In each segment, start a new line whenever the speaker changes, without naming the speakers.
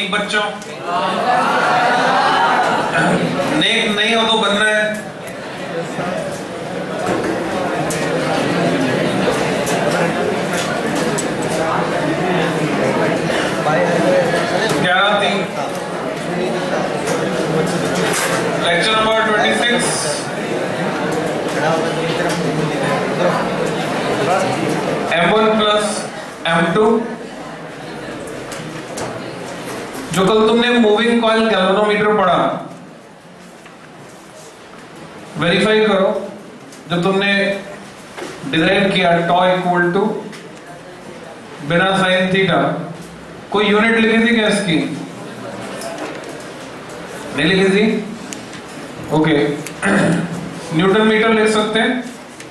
नेक बच्चों, नेक नहीं हो तो बनना है। क्या थी lecture number 26 M1 plus M2। जो कल तुमने मूविंग कॉइल गैल्वेनोमीटर पढ़ा, वेरीफाई करो। जो तुमने डिराइव किया टॉ इक्वल टू बिना साइन थीटा, कोई यूनिट लिखी थी क्या इसकी? नहीं लिखी थी? ओके। न्यूटन मीटर लिख सकते हैं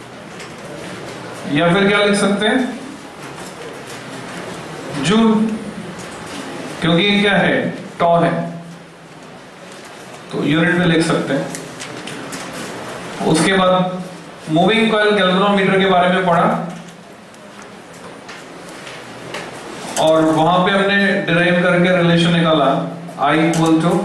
या फिर क्या लिख सकते हैं? जूल, क्योंकि ये क्या है? टॉ है, तो यूनिट में लिख सकते हैं। उसके बाद मूविंग कॉइल गैल्वेनोमीटर के बारे में पढ़ा और वहां पे हमने डिराइव करके रिलेशन निकाला I equal to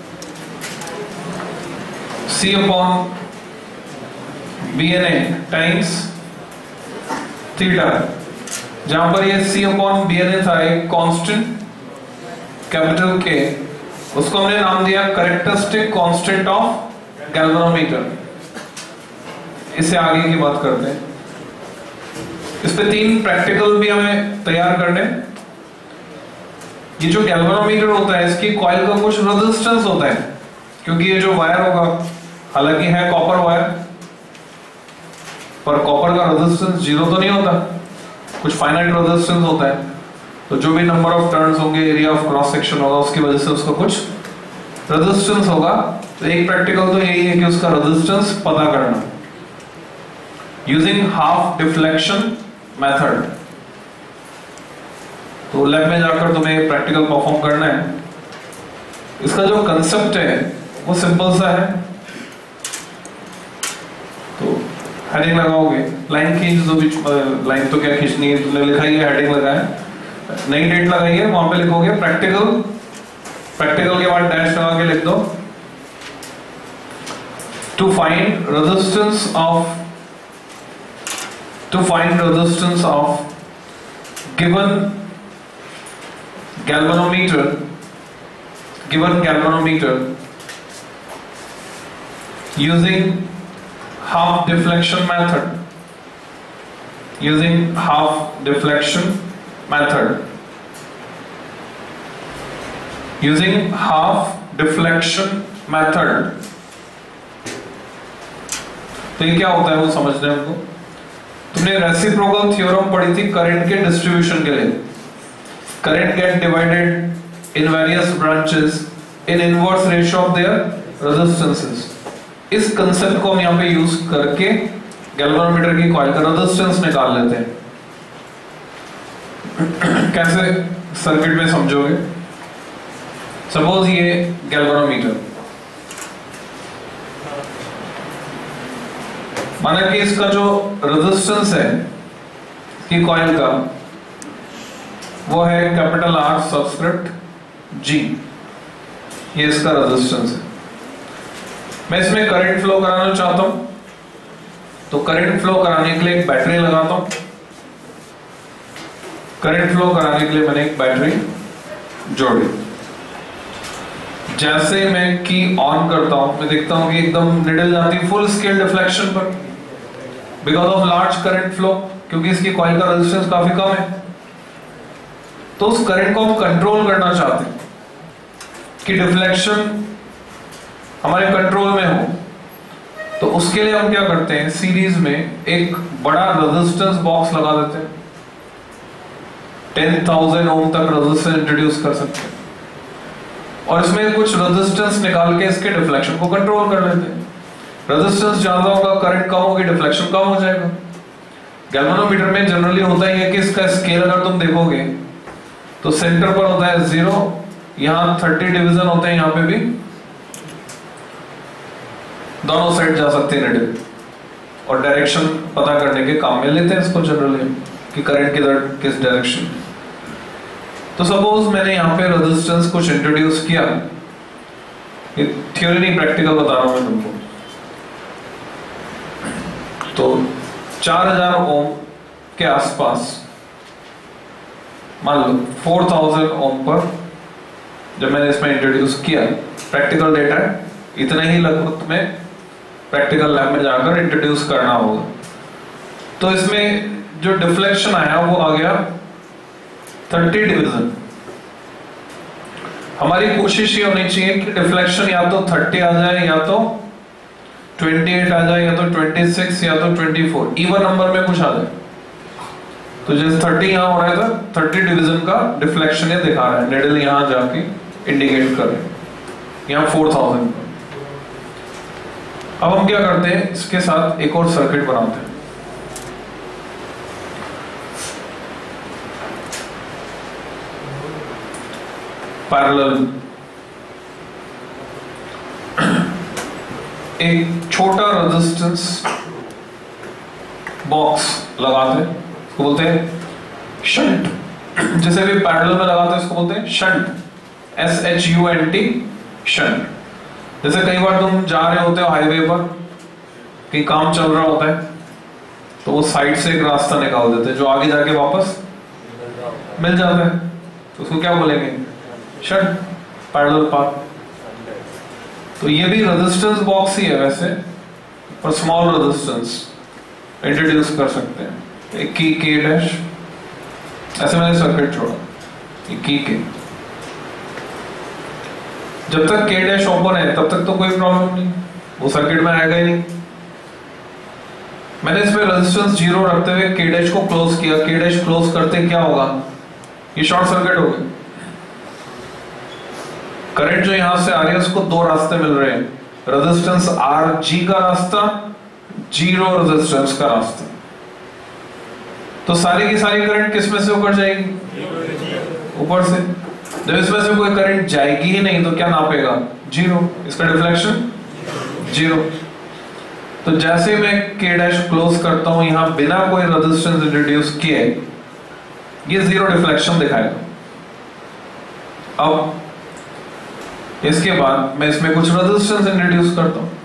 C upon BNA times theta, जहां पर ये C अपॉन BNA था एक कांस्टेंट कैपिटल K, उसको हमने नाम दिया कैरेक्टरिस्टिक कांस्टेंट ऑफ गैल्वेनोमीटर। इससे आगे की बात करते हैं। इस पे 3 प्रैक्टिकल भी हमें तैयार करने। ये जो गैल्वेनोमीटर होता है इसकी कॉइल का कुछ रेजिस्टेंस होता है, क्योंकि ये जो वायर होगा हालांकि है कॉपर वायर, पर कॉपर का रेजिस्टेंस 0 तो नहीं होता, कुछ फाइनाइट रेजिस्टेंस होता है। तो जो भी नंबर ऑफ टर्न्स होंगे, एरिया ऑफ क्रॉस सेक्शन होगा, उसकी वजह से उसका कुछ रेजिस्टेंस होगा। तो एक प्रैक्टिकल तो यही है कि उसका रेजिस्टेंस पता करना यूजिंग हाफ डिफ्लेक्शन मेथड। तो लैब में जाकर तुम्हें प्रैक्टिकल परफॉर्म करना है। इसका जो कंसेप्ट है वो सिंपल सा है। तो हेडिंग लगाओगे, लाइन खींच दो, बीच लाइन तो क्या खींचनी है, तुमने लिखा ही है, हेडिंग लगाया, नई डेट लगाई है, वहां पे लिखोगे प्रैक्टिकल। प्रैक्टिकल के बाद डैश लगा के लिख दो to find resistance of given galvanometer using half deflection method। तो ये क्या होता है वो समझना है हमको। तुमने रेसिप्रोकल थ्योरम पढ़ी थी करंट के डिस्ट्रीब्यूशन के लिए। Current get divided in various branches in inverse ratio of their resistances. इस कंसेप्ट को हम यहाँ पे यूज करके गैल्वेनोमीटर की कॉइल का रेजिस्टेंस निकाल लेते हैं। कैसे सर्किट में समझोगे? सपोज ये गैल्वेनोमीटर, माना कि इसका जो रेजिस्टेंस है की कॉइल का वो है कैपिटल R सबस्क्रिप्ट G, ये इसका रेजिस्टेंस है। मैं इसमें करंट फ्लो कराना चाहता हूं, तो करंट फ्लो कराने के लिए एक बैटरी लगाता हूं। करंट फ्लो कराने के लिए मैंने एक बैटरी जोड़ी। जैसे मैं की ऑन करता हूं, मैं देखता हूं कि एकदम निडल जाती है फुल स्केल डिफ्लेक्शन पर, because of large current flow, क्योंकि इसकी कॉइल का रेजिस्टेंस काफी कम है। तो उस करंट को हम कंट्रोल करना चाहते हैं कि डिफ्लेक्शन हमारे कंट्रोल में हो। तो उसके लिए हम क्या करते हैं, सीरीज में एक बड़ा रेजिस्टेंस बॉक्स लगा देते हैं। 10,000 ओम तक रेजिस्टेंस इंट्रोड्यूस कर सकते हैं और इसमें कुछ रेजिस्टेंस निकाल के इसके डिफ्लेक्शन को कंट्रोल कर लेते हैं। रेजिस्टेंस ज्यादा होगा, करंट कम होगी, डिफ्लेक्शन कम हो जाएगा। गैल्वेनोमीटर में जनरली होता ही है कि इसका स्केल अगर तुम देखोगे तो सेंटर पर होता है 0, यहां 30 डिवीजन होते हैं, यहां पे भी दोनों साइड जा सकते हैं नीडल, और डायरेक्शन पता करने के काम में लेते हैं इसको जनरली कि करंट किधर किस डायरेक्शन। तो सपोज मैंने यहाँ पे रेजिस्टेंस कुछ इंट्रोड्यूस किया, ये थ्योरी नहीं प्रैक्टिकल बता रहा हूं मैं तुमको। तो 4000 ओम के आसपास, मान लो 4000 ओम पर जब मैंने इसमें इंट्रोड्यूस किया, प्रैक्टिकल डेटा है, इतना ही लगभग तुम्हें प्रैक्टिकल लैब में जाकर इंट्रोड्यूस करना होगा। तो इसमें जो डिफ्लेक्शन आया वो आ गया 30 डिवीजन। हमारी कोशिश ये होनी चाहिए कि डिफ्लेक्शन या तो 30 आ जाए, या तो 28 आ जाए, या तो 26, या तो 24, इवन नंबर में कुछ आ जाए। तो जैसे 30 यहां हो रहा है, तो 30 डिवीजन का डिफ्लेक्शन ये दिखा रहा है, निडल यहां जाके इंडिकेट कर रहे हैं, यहां 4000। अब हम क्या करते हैं, इसके साथ एक और सर्किट बनाते हैं। पैरेलल एक छोटा रेजिस्टेंस बॉक्स लगाते हैं, इसको बोलते हैं शंट। जैसे भी पैरेलल में लगाते हैं इसको बोलते हैं शंट, SHUNT, शंट। जैसे कई बार तुम जा रहे होते हो हाईवे पर, कहीं काम चल रहा होता है, तो वो साइड से एक रास्ता निकाल देते हैं जो आगे जाके वापस मिल जाता है, तो उसको क्या बोलेंगे, शंट, पैरेलल पाथ। तो ये भी रेजिस्टेंस बॉक्स ही है वैसे, पर स्मॉल रेजिस्टेंस इंट्रोड्यूस कर सकते हैं। एक की के डैश, ऐसे मैंने सर्किट छोड़ा, एक की के, जब तक के डैश ओपन है तब तक तो कोई प्रॉब्लम नहीं, वो सर्किट में आएगा ही नहीं। मैंने इसमें रेजिस्टेंस 0 रखते हुए के डैश को क्लोज किया, के डैश क्लोज करते क्या होगा, ये शॉर्ट सर्किट हो गया। करंट जो यहां से आ रही है उसको दो रास्ते मिल रहे हैं, रेजिस्टेंस RG का रास्ता, 0 रेजिस्टेंस का रास्ता। तो सारी की सारी करंट किस में से ऊपर जाएगी, ऊपर से। जब इसमें से कोई करंट जाएगी ही नहीं तो क्या नापेगा, 0, इसका डिफ्लेक्शन 0। तो जैसे मैं के डैश क्लोज करता हूं यहां बिना कोई रेजिस्टेंस इंट्रोड्यूस किए, ये 0 डिफ्लेक्शन दिखाएगा। अब इसके बाद मैं इसमें कुछ रेजिस्टेंस इंट्रोड्यूस करता हूं,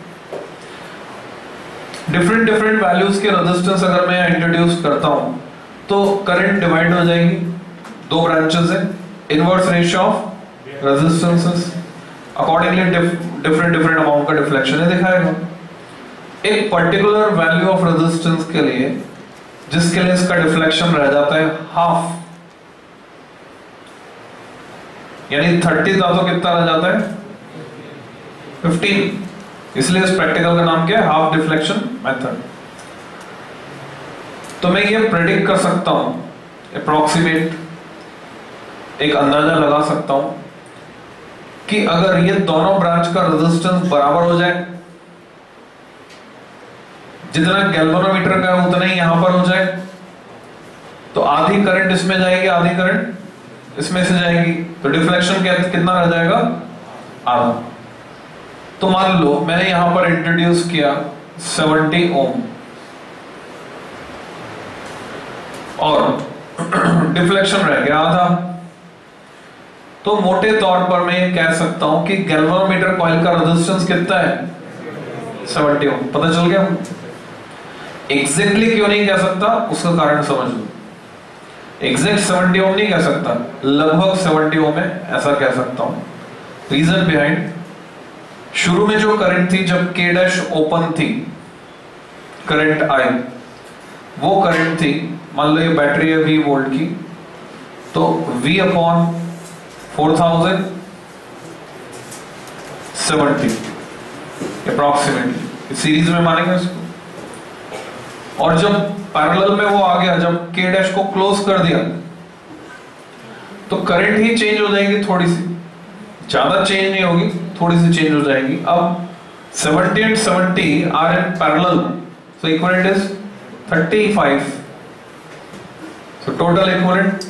डिफरेंट वैल्यूज के रेजिस्टेंस अगर मैं इंट्रोड्यूस करता हूं तो करंट डिवाइड हो जाएगी, दो ब्रांचेस है, inverse ratio of resistances, accordingly different amount का डिफ्लेक्शन है दिखाएगा। एक पर्टिकुलर वैल्यू ऑफ रेजिस्टेंस के लिए, जिसके लिए इसका डिफ्लेक्शन रह जाता है हाफ, यानी 30 था तो कितना रह जाता है 15, इसलिए इस प्रैक्टिकल का नाम क्या है, हाफ डिफ्लेक्शन मेथड। तो मैं ये प्रेडिक्ट कर सकता हूं, अप्रॉक्सीमेट एक अंदाजा लगा सकता हूं कि अगर ये दोनों ब्रांच का रेजिस्टेंस बराबर हो जाए, जितना गैल्वेनोमीटर का उतना ही यहां पर हो जाए, तो आधी करंट इसमें जाएगी, आधी करंट इसमें से जाएगी, तो डिफ्लेक्शन कितना रह जाएगा, आधा। तो मान लो मैंने यहां पर इंट्रोड्यूस किया 70 ओम और डिफ्लेक्शन रह गया आधा, तो मोटे तौर पर मैं ये कह सकता हूं कि गैल्वेनोमीटर कॉइल का रेजिस्टेंस कितना है, 70 ओम। पता चल गया। एग्जैक्टली क्यों नहीं कह सकता, उसका कारण समझ लो। एग्जैक्ट 70 ओम नहीं कह सकता, लगभग 70 ओम है ऐसा कह सकता हूं। रीजन बिहाइंड, शुरू में जो करंट थी जब के डैश ओपन थी, करंट आई, वो करंट थी, मान लो ये बैटरी है 20 वोल्ट की, तो V अपॉन 4070 अप्रॉक्सीमेटली, सीरीज में मानेंगे इसको। और जब पैरेलल में वो आ गया, जब के डैश को क्लोज कर दिया, तो करंट ही चेंज हो जाएगी, थोड़ी सी, ज्यादा चेंज नहीं होगी, थोड़ी सी चेंज हो जाएगी। अब 70 and 70 are in parallel, so equivalent is 35, so total equivalent।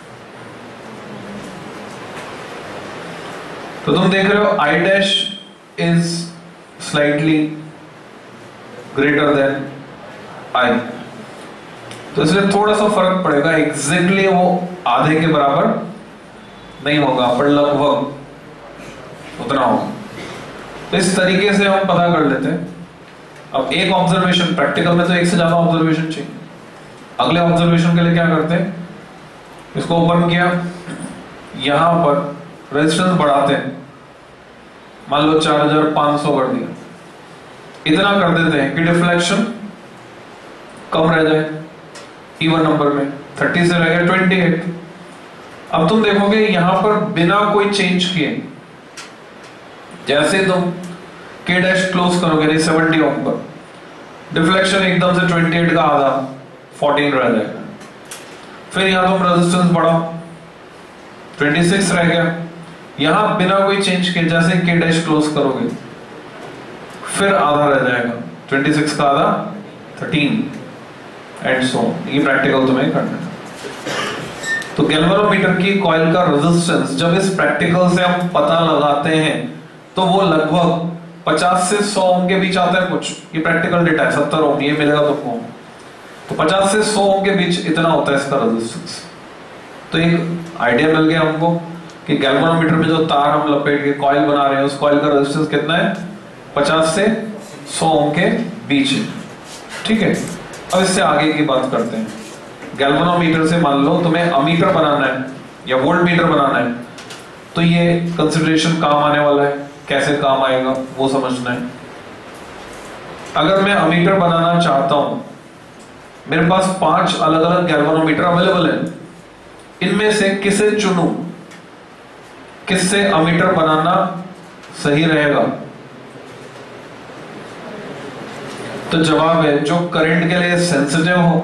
तो तुम देख रहे हो I dash is slightly greater than I, तो इसलिए थोड़ा सा फर्क पड़ेगा, एग्जैक्टली वो आधे के बराबर नहीं होगा, पर लगभग उतना होगा। तो इस तरीके से हम पता कर लेते हैं। अब एक ऑब्जर्वेशन, प्रैक्टिकल में तो एक से ज्यादा ऑब्जर्वेशन चाहिए। अगले ऑब्जर्वेशन के लिए क्या करते हैं, इसको ओपन किया, यहां पर रेजिस्टेंस बढ़ाते हैं, मान लो 4500 कर दिया, इतना कर देते हैं कि डिफ्लेक्शन कम रह जाए, इवन नंबर में 30 से रह गया 28। अब तुम देखोगे यहां पर बिना कोई चेंज किए, जैसे तुम K डैश क्लोज करोगे नहीं 70 ओम पर, डिफ्लेक्शन एकदम से 28 का आधा 14 रह जाएगा। फिर यहां तुम रेजिस्टेंस बढ़ाओ, 26 रह गया, यहां बिना कोई चेंज किए जैसे K डैश क्लोज करोगे फिर आधा रह जाएगा, 26 का आधा 13 एंड सो। ये प्रैक्टिकल तुम्हें करना है। तो गैल्वेनोमीटर की कॉइल का रेजिस्टेंस जब इस प्रैक्टिकल से हम पता लगाते हैं तो वो लगभग 50 से 100 ओम के बीच आता है कुछ। ये प्रैक्टिकल डेटा है, 70 ओम ये मिलेगा तुमको। तो 50 से 100 ओम के बीच इतना होता है इसका रेजिस्टेंस। तो एक आइडिया मिल गया हमको कि गैल्वेनोमीटर में जो तार हम लपेट के कॉइल बना रहे हैं उस कॉइल का रेजिस्टेंस कितना है, 50 से 100 ओम के बीच है। ठीक है, अब इससे आगे की बात करते हैं। गैल्वेनोमीटर से मान लो तुम्हें अमीटर बनाना है या वोल्ट मीटर बनाना है, तो ये कंसिडरेशन काम आने वाला है। कैसे काम आएगा वो समझना है। अगर मैं अमीटर बनाना चाहता हूं, मेरे पास 5 अलग अलग गैल्वेनोमीटर अवेलेबल है, इनमें से किसे चुनूं, किससे अमीटर बनाना सही रहेगा? तो जवाब है जो करंट के लिए सेंसिटिव हो।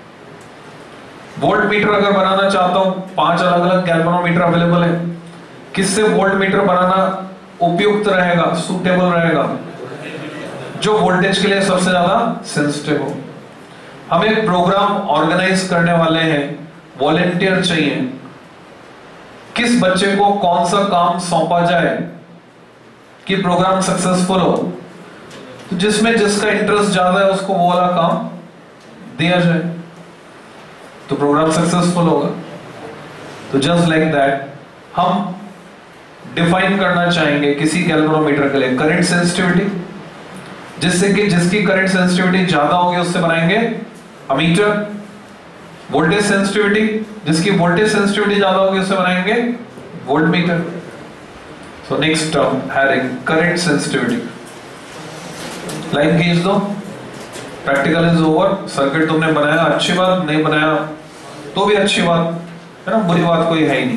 वोल्ट मीटर अगर बनाना चाहता हूं, 5 अलग अलग गैल्वेनोमीटर अवेलेबल है, किससे वोल्ट मीटर बनाना उपयुक्त रहेगा, सूटेबल रहेगा? जो वोल्टेज के लिए सबसे ज्यादा सेंसिटिव हो। हम एक प्रोग्राम ऑर्गेनाइज करने वाले हैं, वॉलेंटियर चाहिए, किस बच्चे को कौन सा काम सौंपा जाए कि प्रोग्राम सक्सेसफुल हो। तो जिसमें जिसका इंटरेस्ट ज्यादा है उसको वो वाला काम दिया जाए तो प्रोग्राम सक्सेसफुल होगा। तो जस्ट लाइक दैट हम डिफाइन करना चाहेंगे किसी गैल्वेनोमीटर के लिए करंट सेंसिटिविटी, जिससे कि जिसकी करंट सेंसिटिविटी ज्यादा होगी उससे बनाएंगे अमीटर। वोल्टेज सेंसिटिविटी, जिसकी वोल्टेज सेंसिटिविटी ज्यादा होगी उससे बनाएंगे voltmeter. So next term having current sensitivity. Line खींच दो, प्रैक्टिकल इज ओवर। सर्किट तुमने बनाया, अच्छी बात, नहीं बनाया तो भी अच्छी बात है ना, बुरी बात कोई है ही नहीं,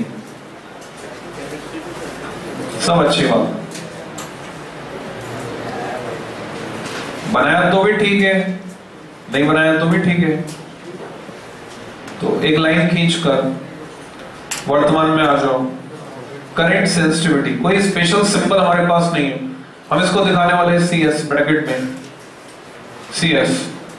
सब अच्छी बात। बनाया तो भी ठीक है, नहीं बनाया तो भी ठीक है। तो एक लाइन खींचकर वर्तमान में आ जाओ। करंट सेंसिटिविटी, कोई स्पेशल सिंबल हमारे पास नहीं है, हम इसको दिखाने वाले हैं CS ब्रैकेट में, CS।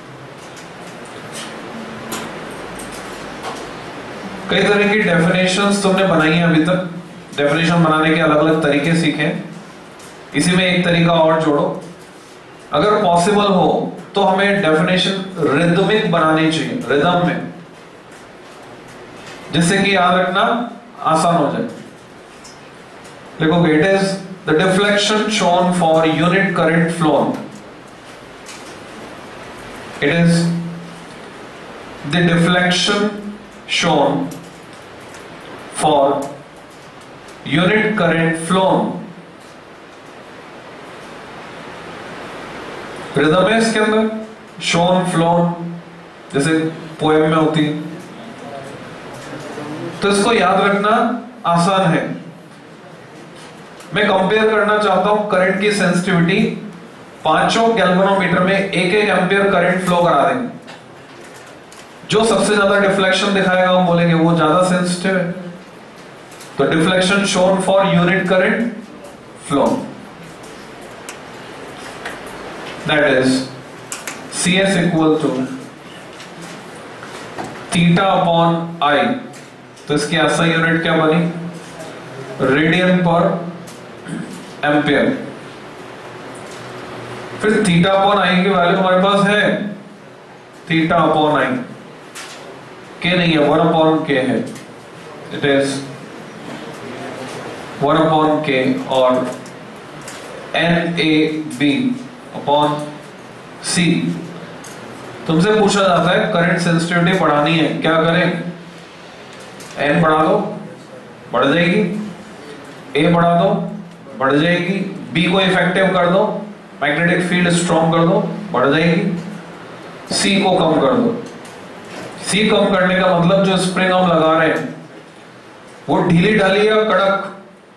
कई तरह की डेफिनेशंस तुमने बनाई है अभी तक, डेफिनेशन बनाने के अलग अलग तरीके सीखे, इसी में एक तरीका और जोड़ो। अगर पॉसिबल हो तो हमें डेफिनेशन रिदमिक बनानी चाहिए, रिदम में, जिससे कि याद रखना आसान हो जाए। देखो, it is the deflection shown for unit current flown, it is the deflection shown for unit current flown. Rhythm है इसके अंदर, शोन फ्लोन जैसे पोएम में होती, तो इसको याद रखना आसान है। मैं कंपेयर करना चाहता हूं करंट की सेंसिटिविटी, 5 गैल्वेनोमीटर में 1-1 एम्पियर करंट फ्लो करा देंगे। जो सबसे ज्यादा डिफ्लेक्शन दिखाएगा हम बोलेंगे वो ज्यादा सेंसिटिव है। तो deflection shown for unit current flow, that is CS equal to theta upon I। तो इसकी ऐसा यूनिट क्या बनी, रेडियन पर एम्पियर। फिर थीटा अपॉन I की वैल्यू हमारे पास है, थीटा अपॉन I, K नहीं है, 1 अपॉन K है। इट इज 1 अपॉन के और N A B upon C. तुमसे पूछा जाता है करंट सेंसिटिविटी बढ़ानी है, क्या करें? एन बढ़ा दो, बढ़ जाएगी, ए बढ़ा दो, बढ़ जाएगी, बी को इफेक्टिव कर दो, मैग्नेटिक फील्ड स्ट्रॉन्ग कर दो, बढ़ जाएगी, सी को कम कर दो। सी कम करने का मतलब जो स्प्रिंग हम लगा रहे हैं वो ढीली ढाली या कड़क?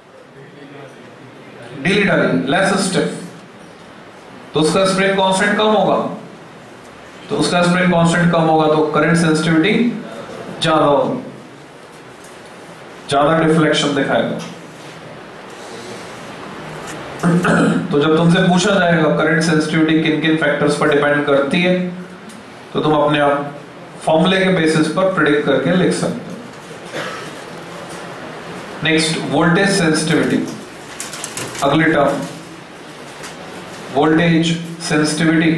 ढीली ढाली, लेस स्टिफ, तो उसका स्प्रिंग कांस्टेंट कम होगा। तो उसका स्प्रिंग कांस्टेंट कम होगा तो करंट सेंसिटिविटी ज्यादा होगी, ज्यादा डिफ्लेक्शन दिखाएगा। तो जब तुमसे पूछा जाएगा करंट सेंसिटिविटी किन किन फैक्टर्स पर डिपेंड करती है, तो तुम अपने आप फॉर्मूले के बेसिस पर प्रेडिक्ट करके लिख सकते हो। नेक्स्ट, वोल्टेज सेंसिटिविटी, अगली टर्म वोल्टेज सेंसिटिविटी।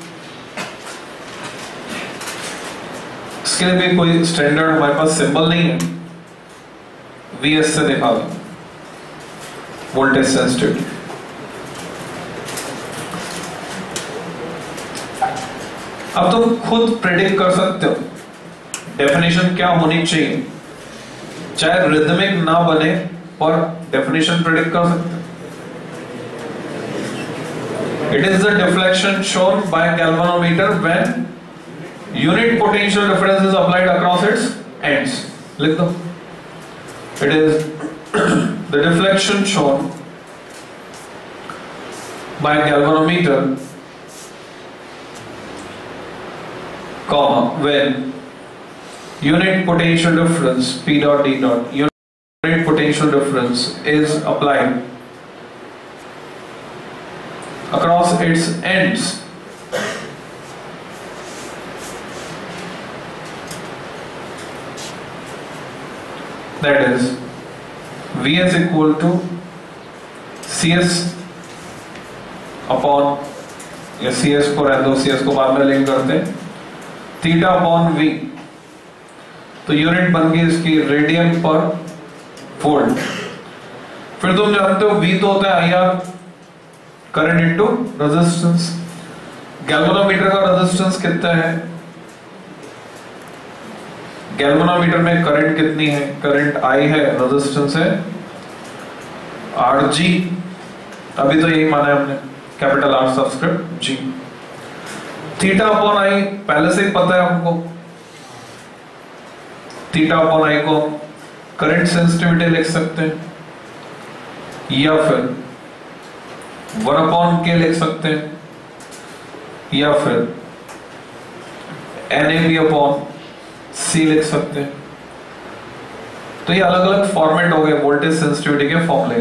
इसके लिए भी कोई स्टैंडर्ड हमारे पास सिंबल नहीं है, VS से दिखा दो वोल्टेज सेंसिटिविटी। अब तुम खुद प्रेडिक्ट कर सकते हो डेफिनेशन क्या होनी चाहिए, चाहे रिदमिक ना बने पर डेफिनेशन प्रेडिक्ट कर सकते हो। It is the deflection shown by galvanometer when unit potential difference is applied across its ends. लिख दो, it is the deflection shown by galvanometer, comma, when unit potential difference P dot D dot unit potential difference is applied across its ends, that is Vs equal to Cs upon, या Cs को रहने दो, Cs को बाद में link करते हैं, theta upon V। तो यूनिट बन गई इसकी रेडियन पर वोल्ट। फिर तुम जानते हो V तो होता है IR, current into resistance. Galvanometer का रेजिस्टेंस कितना है? गैल्वेनोमीटर में करंट कितनी है? करंट I है, रेजिस्टेंस है Rg। अभी तो यही माना है हमने, capital R subscript G। Theta upon I पहले से ही पता है हमको, थीटा अपॉन I को करंट सेंसिटिविटी लिख सकते हैं, या फिर 1 अपॉन के लिख सकते हैं, या फिर NAB अपॉन C लिख सकते हैं। तो ये अलग अलग फॉर्मेट हो गए वोल्टेज सेंसिटिविटी के फॉर्मूले,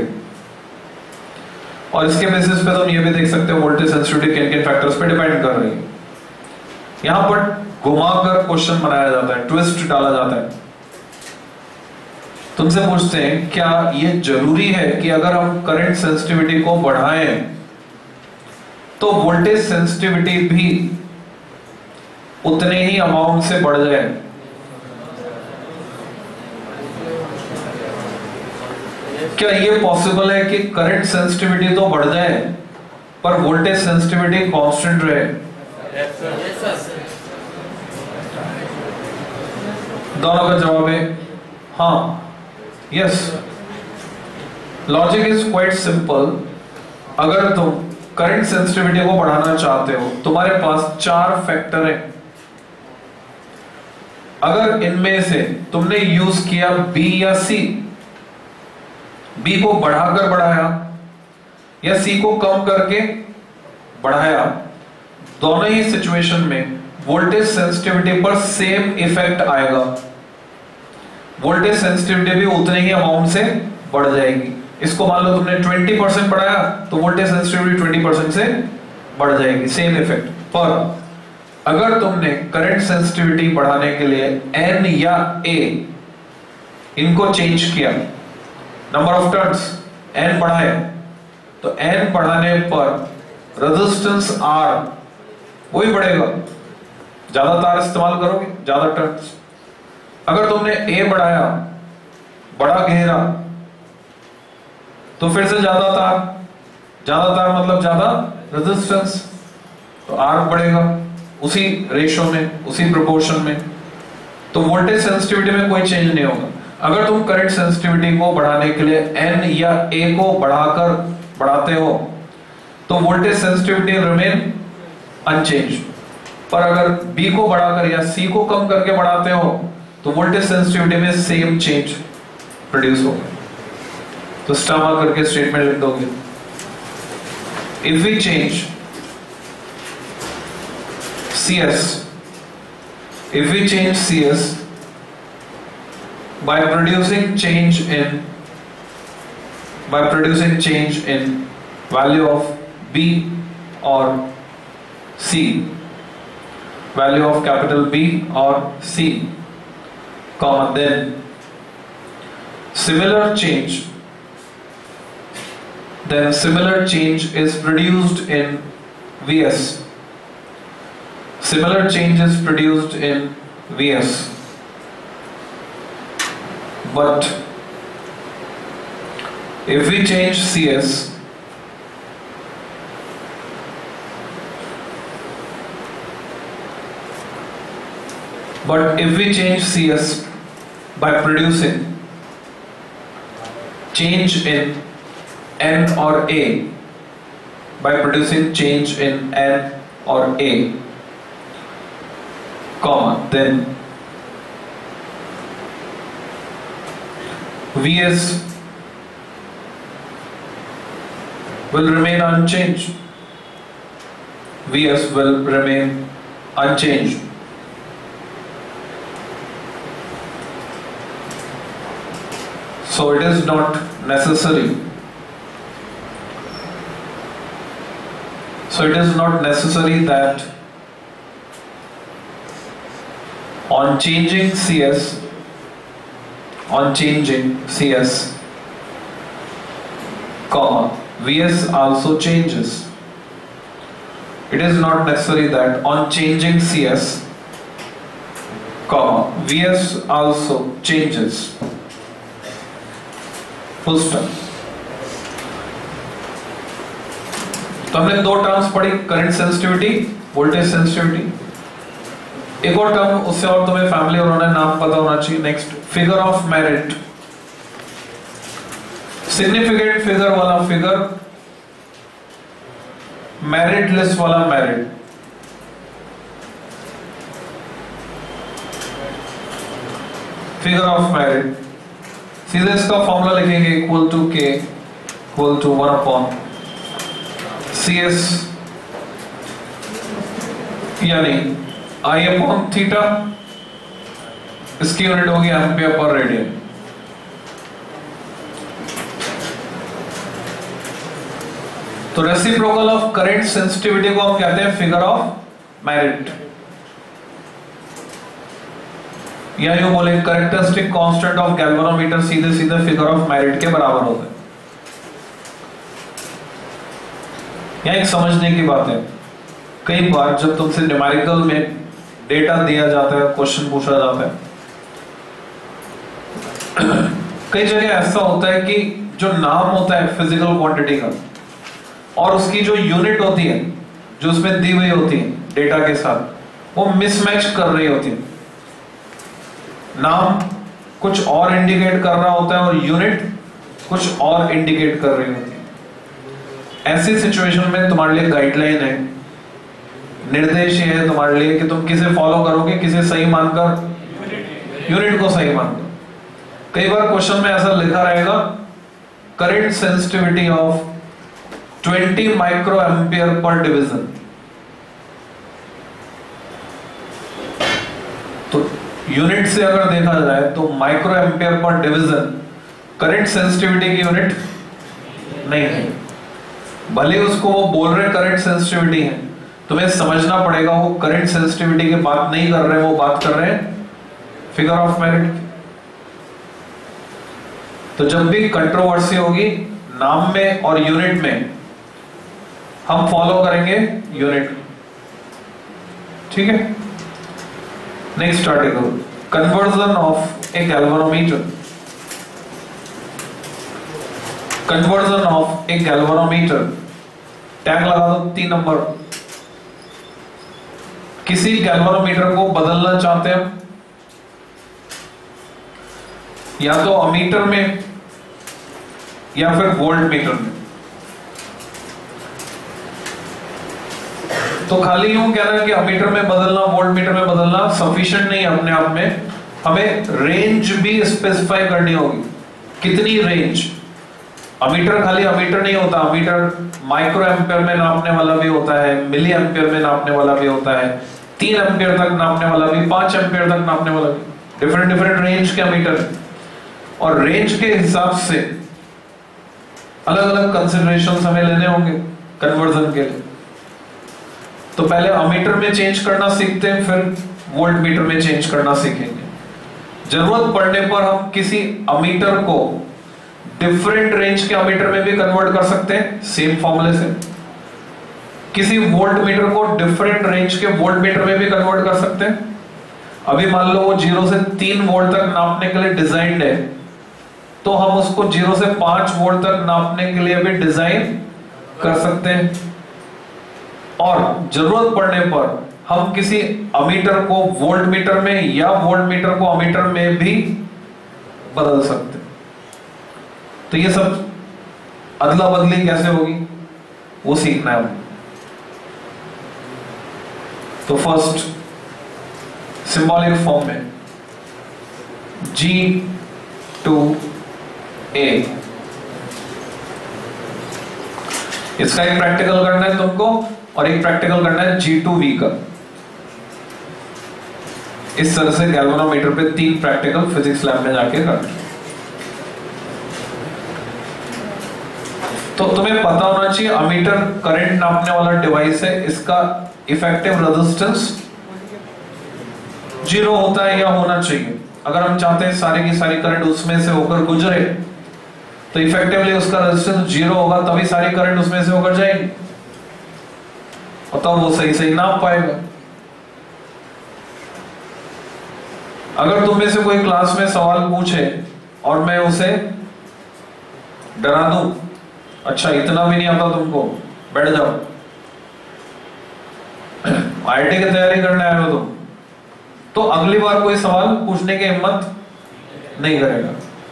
और इसके बेसिस पे तुम ये भी देख सकते हो वोल्टेज सेंसिटिविटी किन किन फैक्टर्स पे डिपेंड कर रही है। यहां पर घुमाकर क्वेश्चन बनाया जाता है, ट्विस्ट डाला जाता है। तुमसे पूछते हैं क्या ये जरूरी है कि अगर हम करंट सेंसिटिविटी को बढ़ाएं तो वोल्टेज सेंसिटिविटी भी उतने ही अमाउंट से बढ़ जाए? क्या ये पॉसिबल है कि करंट सेंसिटिविटी तो बढ़ जाए पर वोल्टेज सेंसिटिविटी कांस्टेंट रहे? दोनों का जवाब है हाँ, yes. Logic is quite simple. अगर तुम करंट सेंसिटिविटी को बढ़ाना चाहते हो, तुम्हारे पास 4 फैक्टर हैं। अगर इनमें से तुमने यूज किया बी या सी, बी को बढ़ाकर बढ़ाया या सी को कम करके बढ़ाया, दोनों ही सिचुएशन में वोल्टेज सेंसिटिविटी पर सेम इफेक्ट आएगा। वोल्टेज सेंसिटिविटी भी उतने ही अमाउंट से बढ़ जाएगी। इसको मान लो तुमने 20% बढ़ाया तो वोल्टेज सेंसिटिविटी 20% से बढ़ जाएगी, सेम इफेक्ट। पर अगर तुमने करंट सेंसिटिविटी बढ़ाने के लिए एन या ए इनको चेंज किया, नंबर ऑफ टर्न्स एन बढ़ाए, तो एन बढ़ाने पर रेजिस्टेंस आर वही बढ़ेगा, ज्यादा तार इस्तेमाल करोगे, ज्यादा टर्न्स। अगर तुमने ए बढ़ाया, बड़ा घेरा, तो फिर से ज्यादा तार मतलब ज्यादा रेजिस्टेंस, तो आर बढ़ेगा उसी रेशो में, उसी प्रोपोर्शन में। तो वोल्टेज सेंसिटिविटी में कोई चेंज नहीं होगा। अगर तुम करंट सेंसिटिविटी को बढ़ाने के लिए एन या ए को बढ़ाते हो तो वोल्टेज सेंसिटिविटी रिमेन अनचेंज, पर अगर बी को बढ़ाकर या सी को कम करके बढ़ाते हो तो वोल्टेज सेंसिटिविटी में सेम चेंज प्रोड्यूस होगा। तो स्टामा करके स्टेटमेंट लिख दोगे, if we change CS, if we change CS by producing change in value of B or C, value of capital B or C, comma, then similar change is produced in VS. Similar change is produced in VS, but if we change CS by producing change in N or A, by producing change in N or A, comma, then VS will remain unchanged. VS will remain unchanged. So it is not necessary. That on changing CS, comma, VS also changes. It is not necessary that on changing CS, comma, VS also changes. Full stop. तो हमने दो terms पढ़ी, current sensitivity, voltage sensitivity. एक और term, उससे और तुम्हें family और उन्हें नाम पता होना चाहिए। Next, figure of merit. Significant figure वाला फिगर, मेरिट लिस्ट वाला मेरिट। फिगर ऑफ मेरिट, सीधे इसका फॉर्मूला लिखेंगे, equal to K equal to 1/CS, यानी I अपॉन थीटा, इसकी यूनिट होगी एम्पियर पर रेडियन। तो रेसिप्रोकल ऑफ करंट सेंसिटिविटी को हम कहते हैं फिगर ऑफ मेरिट, या यूं बोले कैरेक्टरिस्टिक कांस्टेंट ऑफ गैल्वेनोमीटर सीधे सीधे फिगर ऑफ मेरिट के बराबर होता है। यह एक समझने की बात है। कई बार जब तुमसे न्यूमेरिकल में डेटा दिया जाता है, क्वेश्चन पूछा जाता है, कई जगह ऐसा होता है कि जो नाम होता है फिजिकल क्वांटिटी का और उसकी जो यूनिट होती है जो उसमें दी हुई होती है डेटा के साथ, वो मिसमैच कर रही होती है। नाम कुछ और इंडिकेट कर रहा होता है और यूनिट कुछ और इंडिकेट कर रही होती है। ऐसी सिचुएशन में तुम्हारे लिए गाइडलाइन है, निर्देश ये है तुम्हारे लिए कि तुम किसे फॉलो करोगे, किसे सही मानकर, यूनिट को सही मानकर। कई बार क्वेश्चन में ऐसा लिखा रहेगा current sensitivity of 20 micro ampere पर डिवीजन, तो यूनिट से अगर देखा जाए तो माइक्रो एम्पियर पर डिवीजन करंट सेंसिटिविटी की यूनिट नहीं है। भले उसको वो बोल रहे करंट सेंसिटिविटी है, तुम्हें समझना पड़ेगा वो करंट सेंसिटिविटी की बात नहीं कर रहे, वो बात कर रहे हैं फिगर ऑफ मेरिट। तो जब भी कंट्रोवर्सी होगी नाम में और यूनिट में, हम फॉलो करेंगे यूनिट, ठीक है। Next article, conversion of a galvanometer. Conversion of a galvanometer, tag लगा दो 3 नंबर। किसी गैल्वेनोमीटर को बदलना चाहते हैं या तो अमीटर में या फिर वोल्ट मीटर में। तो खाली यूं कहना है कि अमीटर में बदलना, वोल्ट मीटर में बदलना सफिशिएंट नहीं अपने आप में, हमें रेंज भी स्पेसिफाई करनी होगी। कितनी रेंज? अमीटर खाली अमीटर नहीं होता, अमीटर माइक्रो एम्पियर में नापने वाला भी होता है, मिली एम्पियर में नापने वाला भी होता है, 3 एम्पियर तक नापने वाला भी, 5 एम्पियर तक नापने वाला भी। डिफरेंट डिफरेंट रेंज के अमीटर, और रेंज के हिसाब से अलग अलग कंसिडरेशंस हमें लेने होंगे कन्वर्जन के लिए। तो पहले अमीटर में चेंज करना सीखते हैं, फिर वोल्ट मीटर में चेंज करना सीखेंगे। जरूरत पड़ने पर हम किसी अमीटर को डिफरेंट रेंज के अमीटर में भी कन्वर्ट कर सकते हैं सेम फॉर्मूले से। किसी वोल्ट मीटर को डिफरेंट रेंज के वोल्ट मीटर में भी कन्वर्ट कर सकते हैं। अभी मान लो वो 0 से 3 वोल्ट तक नापने के लिए डिजाइंड है, तो हम उसको 0 से 5 वोल्ट तक नापने के लिए भी डिजाइन कर सकते हैं। और जरूरत पड़ने पर हम किसी अमीटर को वोल्ट मीटर में या वोल्ट मीटर को अमीटर में भी बदल सकते हैं। तो ये सब अदला बदली कैसे होगी वो सीखना है। तो फर्स्ट सिंबॉलिक फॉर्म में G2A, इसका एक प्रैक्टिकल करना है तुमको और एक प्रैक्टिकल करना है G2V का। इस तरह से गैल्वेनोमीटर पे 3 प्रैक्टिकल फिजिक्स लैब में जाके करना। तो तुम्हें पता होना चाहिए अमीटर करंट नापने वाला डिवाइस है, इसका इफेक्टिव रेजिस्टेंस 0 होता है या होना चाहिए। अगर हम चाहते हैं सारी की सारी करंट उसमें से होकर गुजरे तो इफेक्टिवली उसका रेजिस्टेंस 0 होगा, तभी सारी करंट उसमें से होकर जाएगी और तब वो सही सही नाप पाएगा। अगर तुम में से कोई क्लास में सवाल पूछे और मैं उसे डरा दूं, अच्छा इतना भी नहीं आता तुमको, बैठ जाओ, आईआईटी की तैयारी करने आए हो तुम, तो अगली बार कोई सवाल पूछने की हिम्मत नहीं करेगा।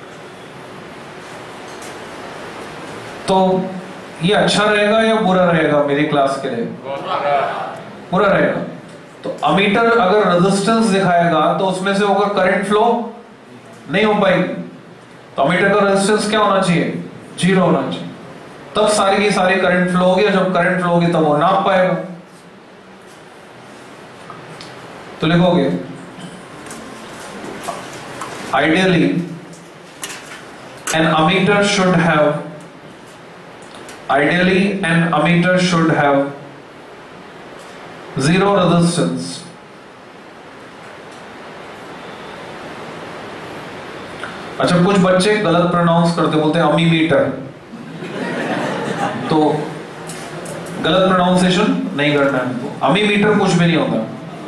तो ये अच्छा रहेगा या बुरा रहेगा मेरी क्लास के लिए? बुरा रहेगा। तो अमीटर अगर रेजिस्टेंस दिखाएगा तो उसमें से होकर करंट फ्लो नहीं हो पाएगी। तो अमीटर का रेजिस्टेंस क्या होना चाहिए? 0 होना चाहिए, तब सारी की सारी करंट फ्लो होगी, जब करंट फ्लो होगी तब वो नाप पाएगा। तो लिखोगे ideally an ammeter should have 0 resistance. अच्छा, कुछ बच्चे गलत प्रोनाउंस करते, बोलते हैं अमीमीटर, तो गलत प्रोनाउंसिएशन नहीं करना है हमको। अमीमीटर कुछ भी नहीं होता,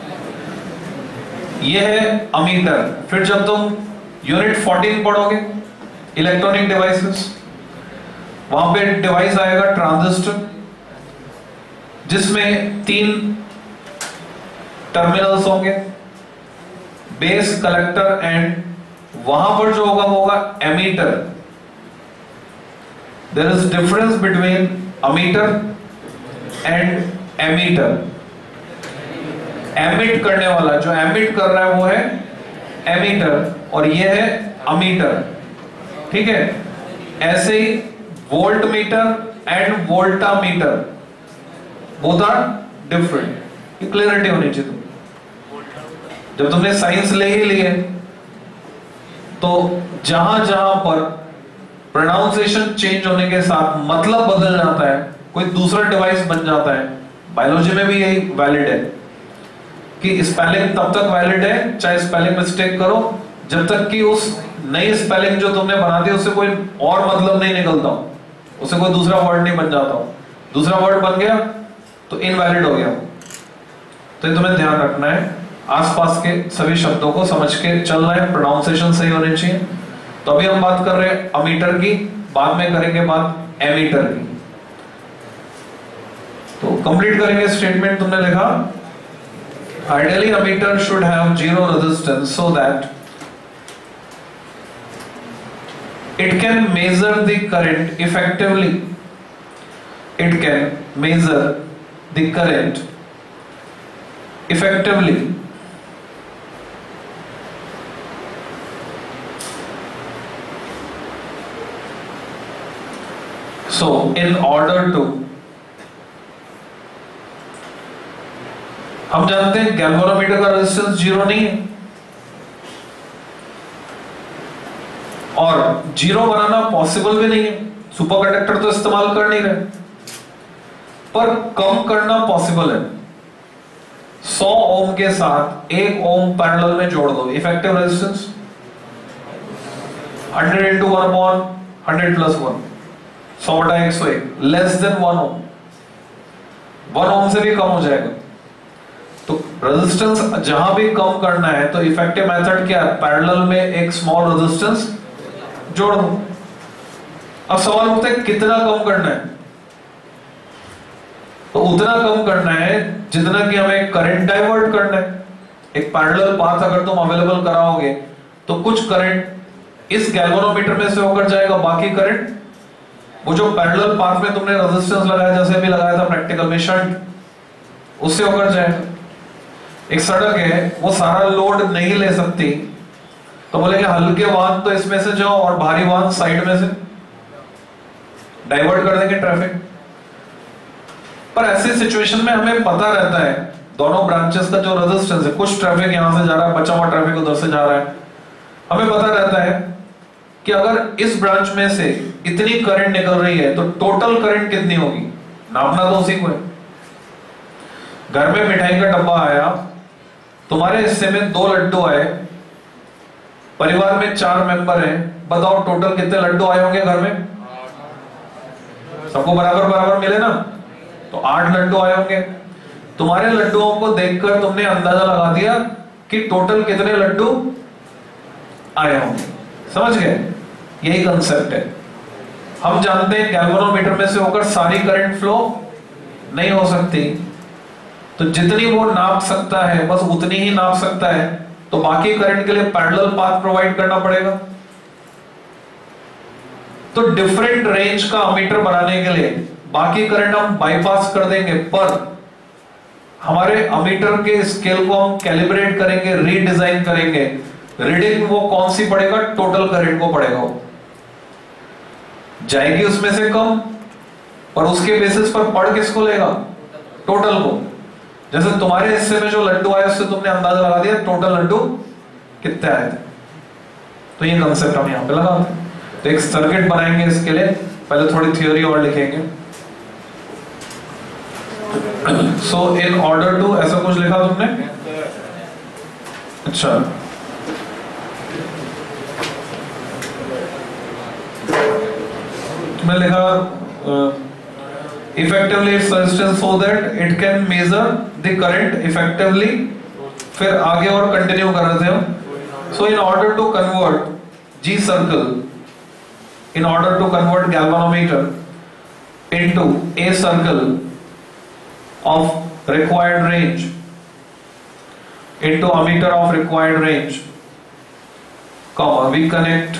ये है अमीटर। फिर जब तुम यूनिट 14 पढ़ोगे इलेक्ट्रॉनिक डिवाइसेस, वहां पे डिवाइस आएगा ट्रांजिस्टर, जिसमें 3 टर्मिनल्स होंगे, बेस, कलेक्टर एंड, वहां पर जो होगा वो होगा emitter. There is difference between ammeter and emitter. Emit करने वाला, जो एमिट कर रहा है वो है एमीटर और ये है अमीटर, ठीक है। ऐसे ही voltmeter and voltameter, both are different. ये क्लियरिटी होनी चाहिए तुम। जब तुमने साइंस ले ही लिए तो जहां जहां पर प्रोनाउंसिएशन चेंज होने के साथ मतलब बदल जाता है, कोई दूसरा डिवाइस बन जाता है। बायोलॉजी में भी यही वैलिड है कि स्पेलिंग तब तक वैलिड है, चाहे स्पेलिंग मिस्टेक करो, जब तक कि उस नई स्पेलिंग जो तुमने बना दी उससे कोई और मतलब नहीं निकलता, उससे कोई दूसरा वर्ड नहीं बन जाता। दूसरा वर्ड बन गया तो इनवैलिड हो गया। तो ये तुम्हें ध्यान रखना है, आसपास के सभी शब्दों को समझ के चलना है, प्रोनाउंसिएशन सही होनी चाहिए। तो अभी हम बात कर रहे हैं अमीटर की, बाद में करेंगे बात एमीटर की। तो कंप्लीट करेंगे स्टेटमेंट। तुमने लिखा ideally ammeter should have zero resistance so that it can measure the current effectively. It can measure the current effectively. So in order to, हम जानते हैं गैल्वेनोमीटर का रेजिस्टेंस जीरो नहीं है, और जीरो बनाना पॉसिबल भी नहीं है, सुपर कंडक्टर तो इस्तेमाल कर नहीं रहे, पर कम करना पॉसिबल है। 100 ओम के साथ 1 ओम पैरेलल में जोड़ दो, effective resistance 100 into 1/100 plus 1, 100/101, less than 1 ohm, 1 ohm से भी कम हो जाएगा। तो रेजिस्टेंस जहां भी कम करना है तो इफेक्टिव मेथड क्या है, पैरेलल में एक स्मॉल रेजिस्टेंस जोड़ दो। अब सवाल उठता है कितना कम करना है, तो उतना कम करना है जितना कि हमें करंट डाइवर्ट करना है। एक पैरेलल पाथ अगर तुम अवेलेबल कराओगे तो कुछ करंट इस गैल्वेनोमीटर में से होकर जाएगा, बाकी करंट वो जो पैरेलल पाथ में तुमने रेजिस्टेंस लगाया, जैसे भी लगाया था प्रैक्टिकल में शंट, उससे होकर जाएगा। एक सड़क है वो सारा लोड नहीं ले सकती, तो बोले कि हल्के वाहन तो इसमें से जाओ और भारी वाहन साइड में से, डाइवर्ट कर देंगे ट्रैफिक। पर ऐसी सिचुएशन में हमें पता रहता है दोनों ब्रांचेस का जो रेजिस्टेंस है, कुछ ट्रैफिक यहां से जा रहा है, बचा हुआ ट्रैफिक उधर से जा रहा है, हमें पता रहता है कि अगर इस ब्रांच में से इतनी करंट निकल रही है तो टोटल करंट कितनी होगी, नापना तो उसी को है। घर में मिठाई का डब्बा आया, तुम्हारे हिस्से में 2 लड्डू आए, परिवार में 4 मेंबर हैं, बताओ टोटल कितने लड्डू आए होंगे घर में? सबको बराबर बराबर मिले ना, तो 8 लड्डू आए होंगे। तुम्हारे लड्डुओं को देखकर तुमने अंदाजा लगा दिया कि टोटल कितने लड्डू आए होंगे। समझ गए? यही कंसेप्ट है। हम जानते हैं गैल्वेनोमीटर में से होकर सारी करंट फ्लो नहीं हो सकती, तो जितनी वो नाप सकता है बस उतनी ही नाप सकता है, तो बाकी करंट के लिए पैरेलल पाथ प्रोवाइड करना पड़ेगा। तो डिफरेंट रेंज का अमीटर बनाने के लिए बाकी करंट हम बाईपास कर देंगे, पर हमारे अमीटर के स्केल को हम कैलिब्रेट करेंगे, रीडिजाइन करेंगे। रीडिंग वो कौन सी पड़ेगा? टोटल करंट को पड़ेगा, वो जाएगी उसमें से कम, और उसके बेसिस पर पढ़ किसको लेगा? टोटल को। जैसे तुम्हारे हिस्से में जो लड्डू आए उससे तुमने अंदाजा लगा दिया टोटल लड्डू कितने आए थे। तो ये कंसेप्ट हम यहां पे लगाते हैं। तो एक सर्किट बनाएंगे इसके लिए, पहले थोड़ी थ्योरी और लिखेंगे। सो इन ऑर्डर टू, ऐसा कुछ लिखा तुमने? अच्छा, तुमने लिखा effectively its resistance so that it can measure the current effectively, फिर आगे और कंटिन्यू कर रहे थे हम। So in order to convert G circle, in order to convert galvanometer into a circle of required range, into ammeter of required range, comma, we connect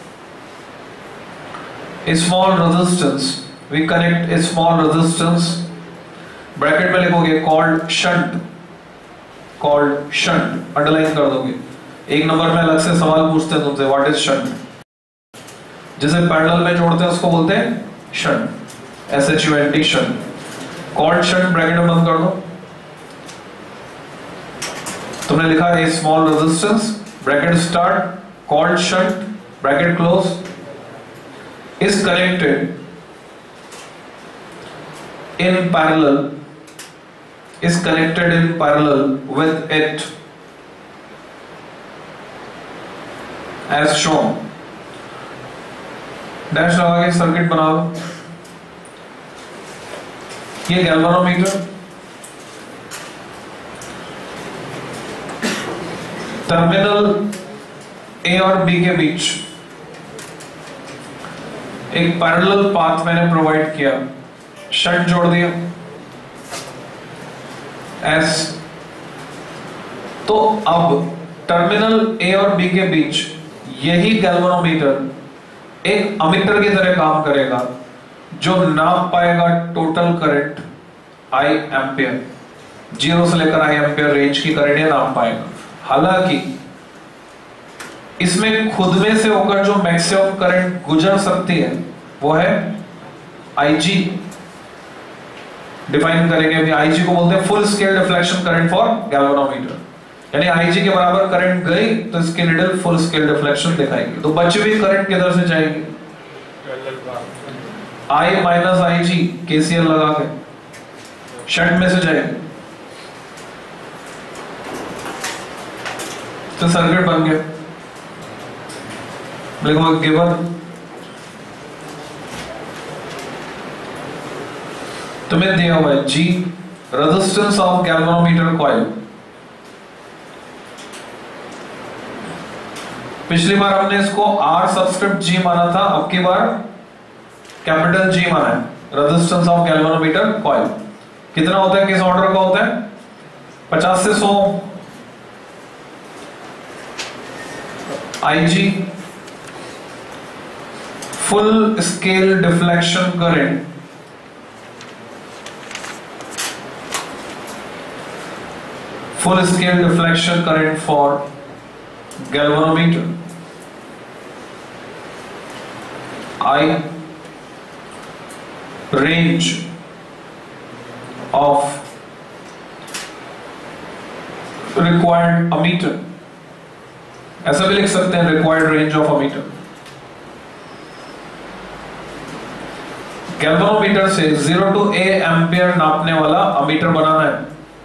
a small resistance, we connect a small resistance, bracket में लिखोगे called shunt, called shunt, underline कर दोगे। एक number में अलग से सवाल पूछते हैं तुमसे, व्हाट इज शंट? जिसे पैरेलल में जोड़ते हैं उसको बोलते हैं shunt, SHUNT, shunt. Called shunt bracket में बंद कर दो। तुमने लिखा a small resistance, bracket start, called shunt, bracket close, is connected in parallel, is connected in parallel with it as shown। Dash लगा के सर्किट बना लो। ये गैल्वेनोमीटर, टर्मिनल ए और बी के बीच एक पैरेलल पाथ मैंने प्रोवाइड किया, शंट जोड़ दिया S। तो अब टर्मिनल A और B के बीच यही गैल्वेनोमीटर एक अमीटर की तरह काम करेगा, जो नाप पाएगा टोटल करंट I एम्पियर, 0 से लेकर I एम्पियर रेंज की करंट ये नाप पाएगा। हालांकि इसमें खुद में से होकर जो मैक्सिमम करंट गुजर सकती है वो है IG। डिफाइन करेंगे अभी, IG को बोलते हैं full scale deflection current for galvanometer, यानी IG के बराबर करंट गई तो इसकी निडल फुल स्केल डिफ्लेक्शन दिखाएगी। तो बची हुई करंट किधर से जाएगी? I माइनस IG KCL लगा के शंट में से जाएगी, तो सर्किट बन गया। लिखो गिवन, तुम्हें दिया हुआ है G resistance of galvanometer coil. पिछली बार हमने इसको R सबस्क्रिप्ट G माना था, अब की बार कैपिटल G माना है। रेजिस्टेंस ऑफ गैल्वेनोमीटर कॉइल कितना होता है, किस ऑर्डर का होता है? 50 से 100 IG full scale deflection current full scale deflection current for galvanometer I range of required ammeter, ऐसा भी लिख सकते हैं required range of ammeter। Galvanometer से 0 to A एम्पियर नापने वाला अमीटर बनाना है।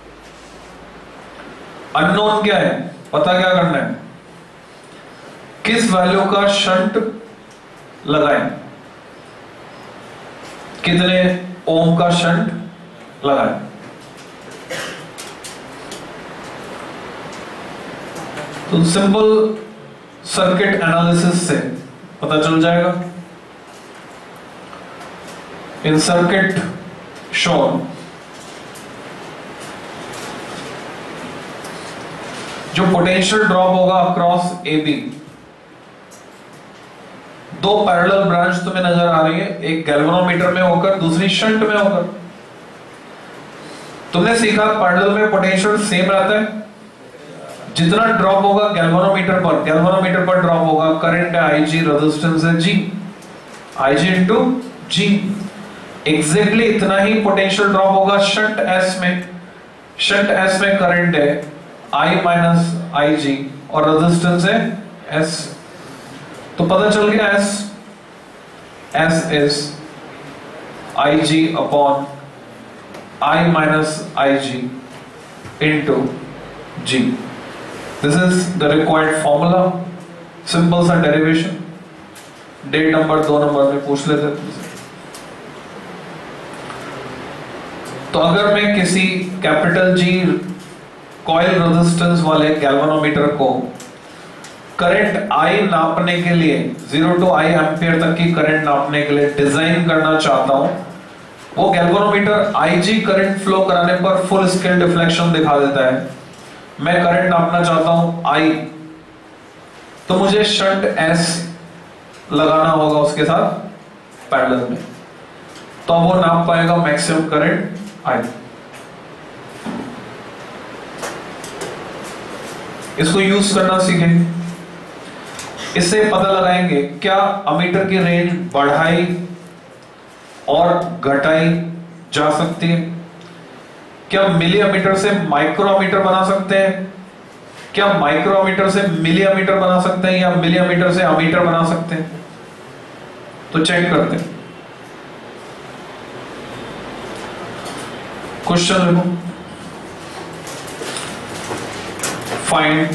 अननोन क्या है, पता क्या करना है, किस वैल्यू का शंट लगाएं, कितने ओम का शंट लगाएं। तो सिंपल सर्किट एनालिसिस से पता चल जाएगा। इन सर्किट शोन जो पोटेंशियल ड्रॉप होगा अक्रॉस AB, दो पैरेलल ब्रांच तुम्हें नजर आ रही है, एक गैल्वेनोमीटर में होकर दूसरी शंट में होकर। तुमने सीखा पैरेलल में पोटेंशियल सेम रहता है, जितना ड्रॉप होगा गैल्वेनोमीटर पर ड्रॉप होगा, करंट है IG, रेजिस्टेंस है G, IG into G। Exactly इतना ही पोटेंशियल ड्रॉप होगा शंट S में। शंट S में करंट है I माइनस IG और रेजिस्टेंस है S। तो पता चल गया S is IG upon I minus IG into G। This is the required formula, simple सा डेरिवेशन। डेट नंबर 2 नंबर में पूछ लेते थे। तो अगर मैं किसी कैपिटल G कॉइल रेजिस्टेंस वाले गैल्वेनोमीटर को करंट I नापने के लिए 0 to I एम्पियर तक की करंट नापने के लिए डिजाइन करना चाहता हूं, वो गैल्वेनोमीटर IG करंट फ्लो कराने पर फुल स्केल डिफ्लेक्शन दिखा देता है। मैं करंट नापना चाहता हूं I, तो मुझे शंट S लगाना होगा उसके साथ पैरेलल में, तो वो नाप पाएगा मैक्सिमम करंट I। इसको यूज करना सीखेंगे। इससे पता लगाएंगे क्या अमीटर की रेंज बढ़ाई और घटाई जा सकती है, क्या मिली अमीटर से माइक्रो अमीटर बना सकते हैं, क्या माइक्रो अमीटर से मिली अमीटर बना सकते हैं, या मिली अमीटर से अमीटर बना सकते हैं। तो चेक करते हैं। क्वेश्चन लिखो, find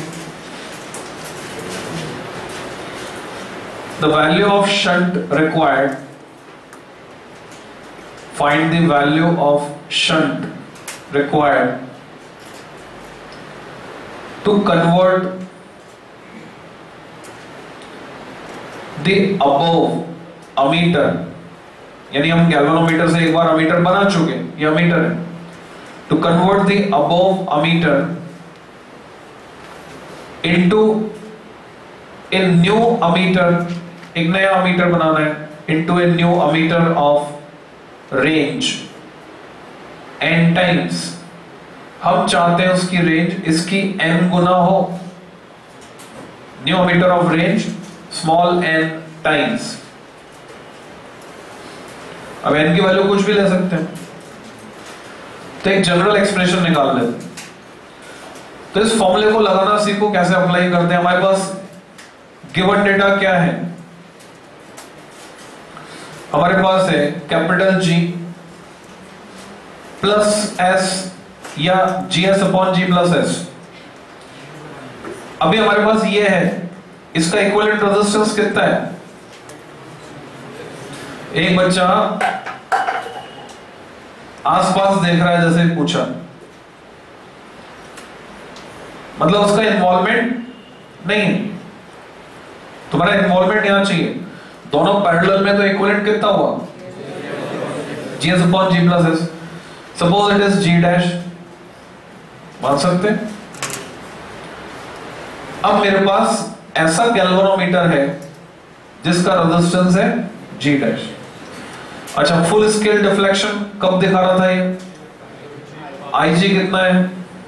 the value of shunt required, find the value of shunt required to convert the above ammeter, यानी हम गैल्वेनोमीटर से एक बार अमीटर बना चुके, ये अमीटर है। To convert the above ammeter into a new ammeter, एक नया अमीटर बनाना है, into a new ammeter of range n times. हम चाहते हैं उसकी रेंज इसकी n गुना हो, new ammeter of range small n times. अब n की वैल्यू कुछ भी ले सकते हैं, तो एक जनरल एक्सप्रेशन निकाल लेते हैं। तो इस फॉर्मूले को लगाना सीखो, कैसे अप्लाई करते हैं। हमारे पास गिवन डेटा क्या है, हमारे पास है कैपिटल G प्लस S या GS upon G plus S। अभी हमारे पास ये है, इसका इक्विवेलेंट रेजिस्टेंस कितना है। एक बच्चा आसपास देख रहा है, जैसे पूछा, मतलब उसका इन्वॉल्वमेंट नहीं है, तुम्हारा इन्वॉल्वमेंट यहां चाहिए। दोनों पैरेलल में तो इक्विवेलेंट कितना हुआ, GS upon G plus S। Suppose it is G dash, मान सकते हैं। अब मेरे पास ऐसा गैल्वेनोमीटर है जिसका रेजिस्टेंस है G डैश। अच्छा, फुल स्केल डिफ्लेक्शन कब दिखा रहा था ये, IG कितना है,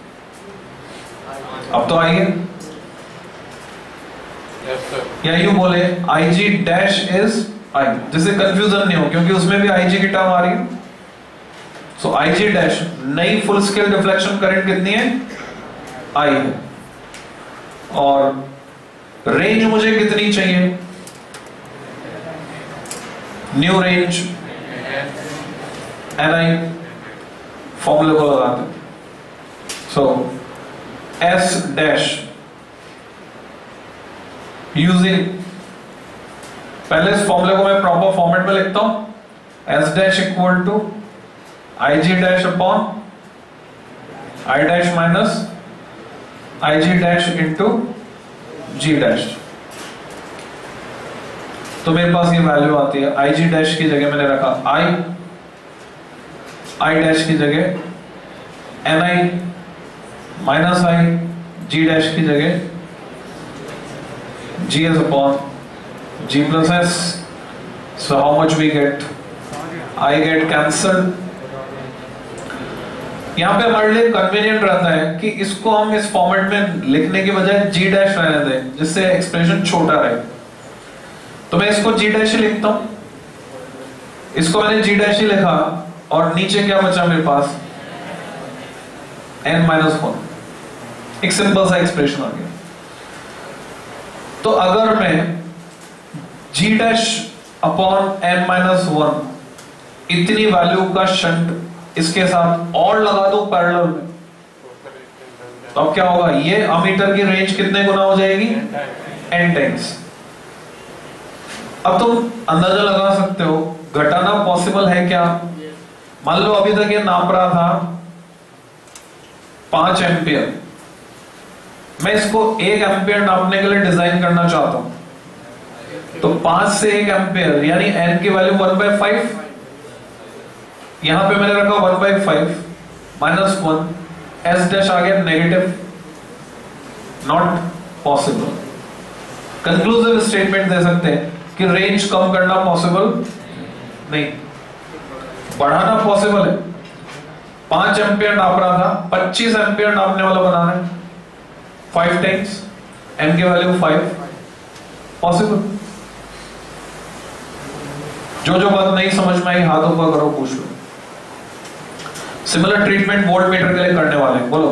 अब तो आइए या यूं बोले IG डैश इज I, जिससे कंफ्यूजन नहीं हो, क्योंकि उसमें भी IG की टर्म आ रही है। सो IG डैश, नई फुल स्केल डिफ्लेक्शन करंट कितनी है, I है। और रेंज मुझे कितनी चाहिए, न्यू रेंज NI, फॉर्मूले को लगाते हैं। सो S डैश यूजिंग, पहले इस फॉर्मूले को मैं प्रॉपर फॉर्मेट में लिखता हूं, S dash equal to IG dash upon I dash minus IG dash into G dash. तो मेरे पास ये वैल्यू आती है, IG डैश की जगह मैंने रखा I डैश की जगह NI minus I, G dash की जगह GS upon G plus S. So how much we get? I get cancelled. यहाँ पे हमारे लिए कन्वीनियंट रहता है कि इसको हम इस फॉर्मेट में लिखने की बजाय G डैश रहने दें, जिससे एक्सप्रेशन छोटा रहे। तो मैं इसको G डैश ही लिखता हूं, इसको मैंने G डैश ही लिखा, और नीचे क्या बचा मेरे पास, n-1। एक सिंपल सा एक्सप्रेशन आ गया। तो अगर मैं G डैश अपॉन n-1 इतनी वैल्यू का शंट इसके साथ और लगा दो पैरेलल में, तो अब क्या होगा, ये अमीटर की रेंज कितने गुना हो जाएगी, n टाइम्स। अब तुम अंदाजा लगा सकते हो घटाना पॉसिबल है क्या। मान लो अभी तक ये नाप रहा था 5 एम्पियर, मैं इसको 1 एम्पियर नापने के लिए डिजाइन करना चाहता हूं, तो 5 से 1 एम्पियर यानी n की वैल्यू 1/5, यहां पे मैंने रखा 1/5 माइनस 1, S डैश आ गया negative, not possible. Conclusive statement दे सकते हैं कि रेंज कम करना पॉसिबल नहीं, बढ़ाना पॉसिबल है। 5 एम्पियर नाप रहा था, 25 एम्पियर नापने वाला बनाना है, 5 टाइम्स n की वैल्यू 5, पॉसिबल। जो बात नहीं समझ में आई हाथ ऊपर करो, पूछ लो। सिमिलर ट्रीटमेंट वोल्ट मीटर के लिए करने वाले हैं, बोलो।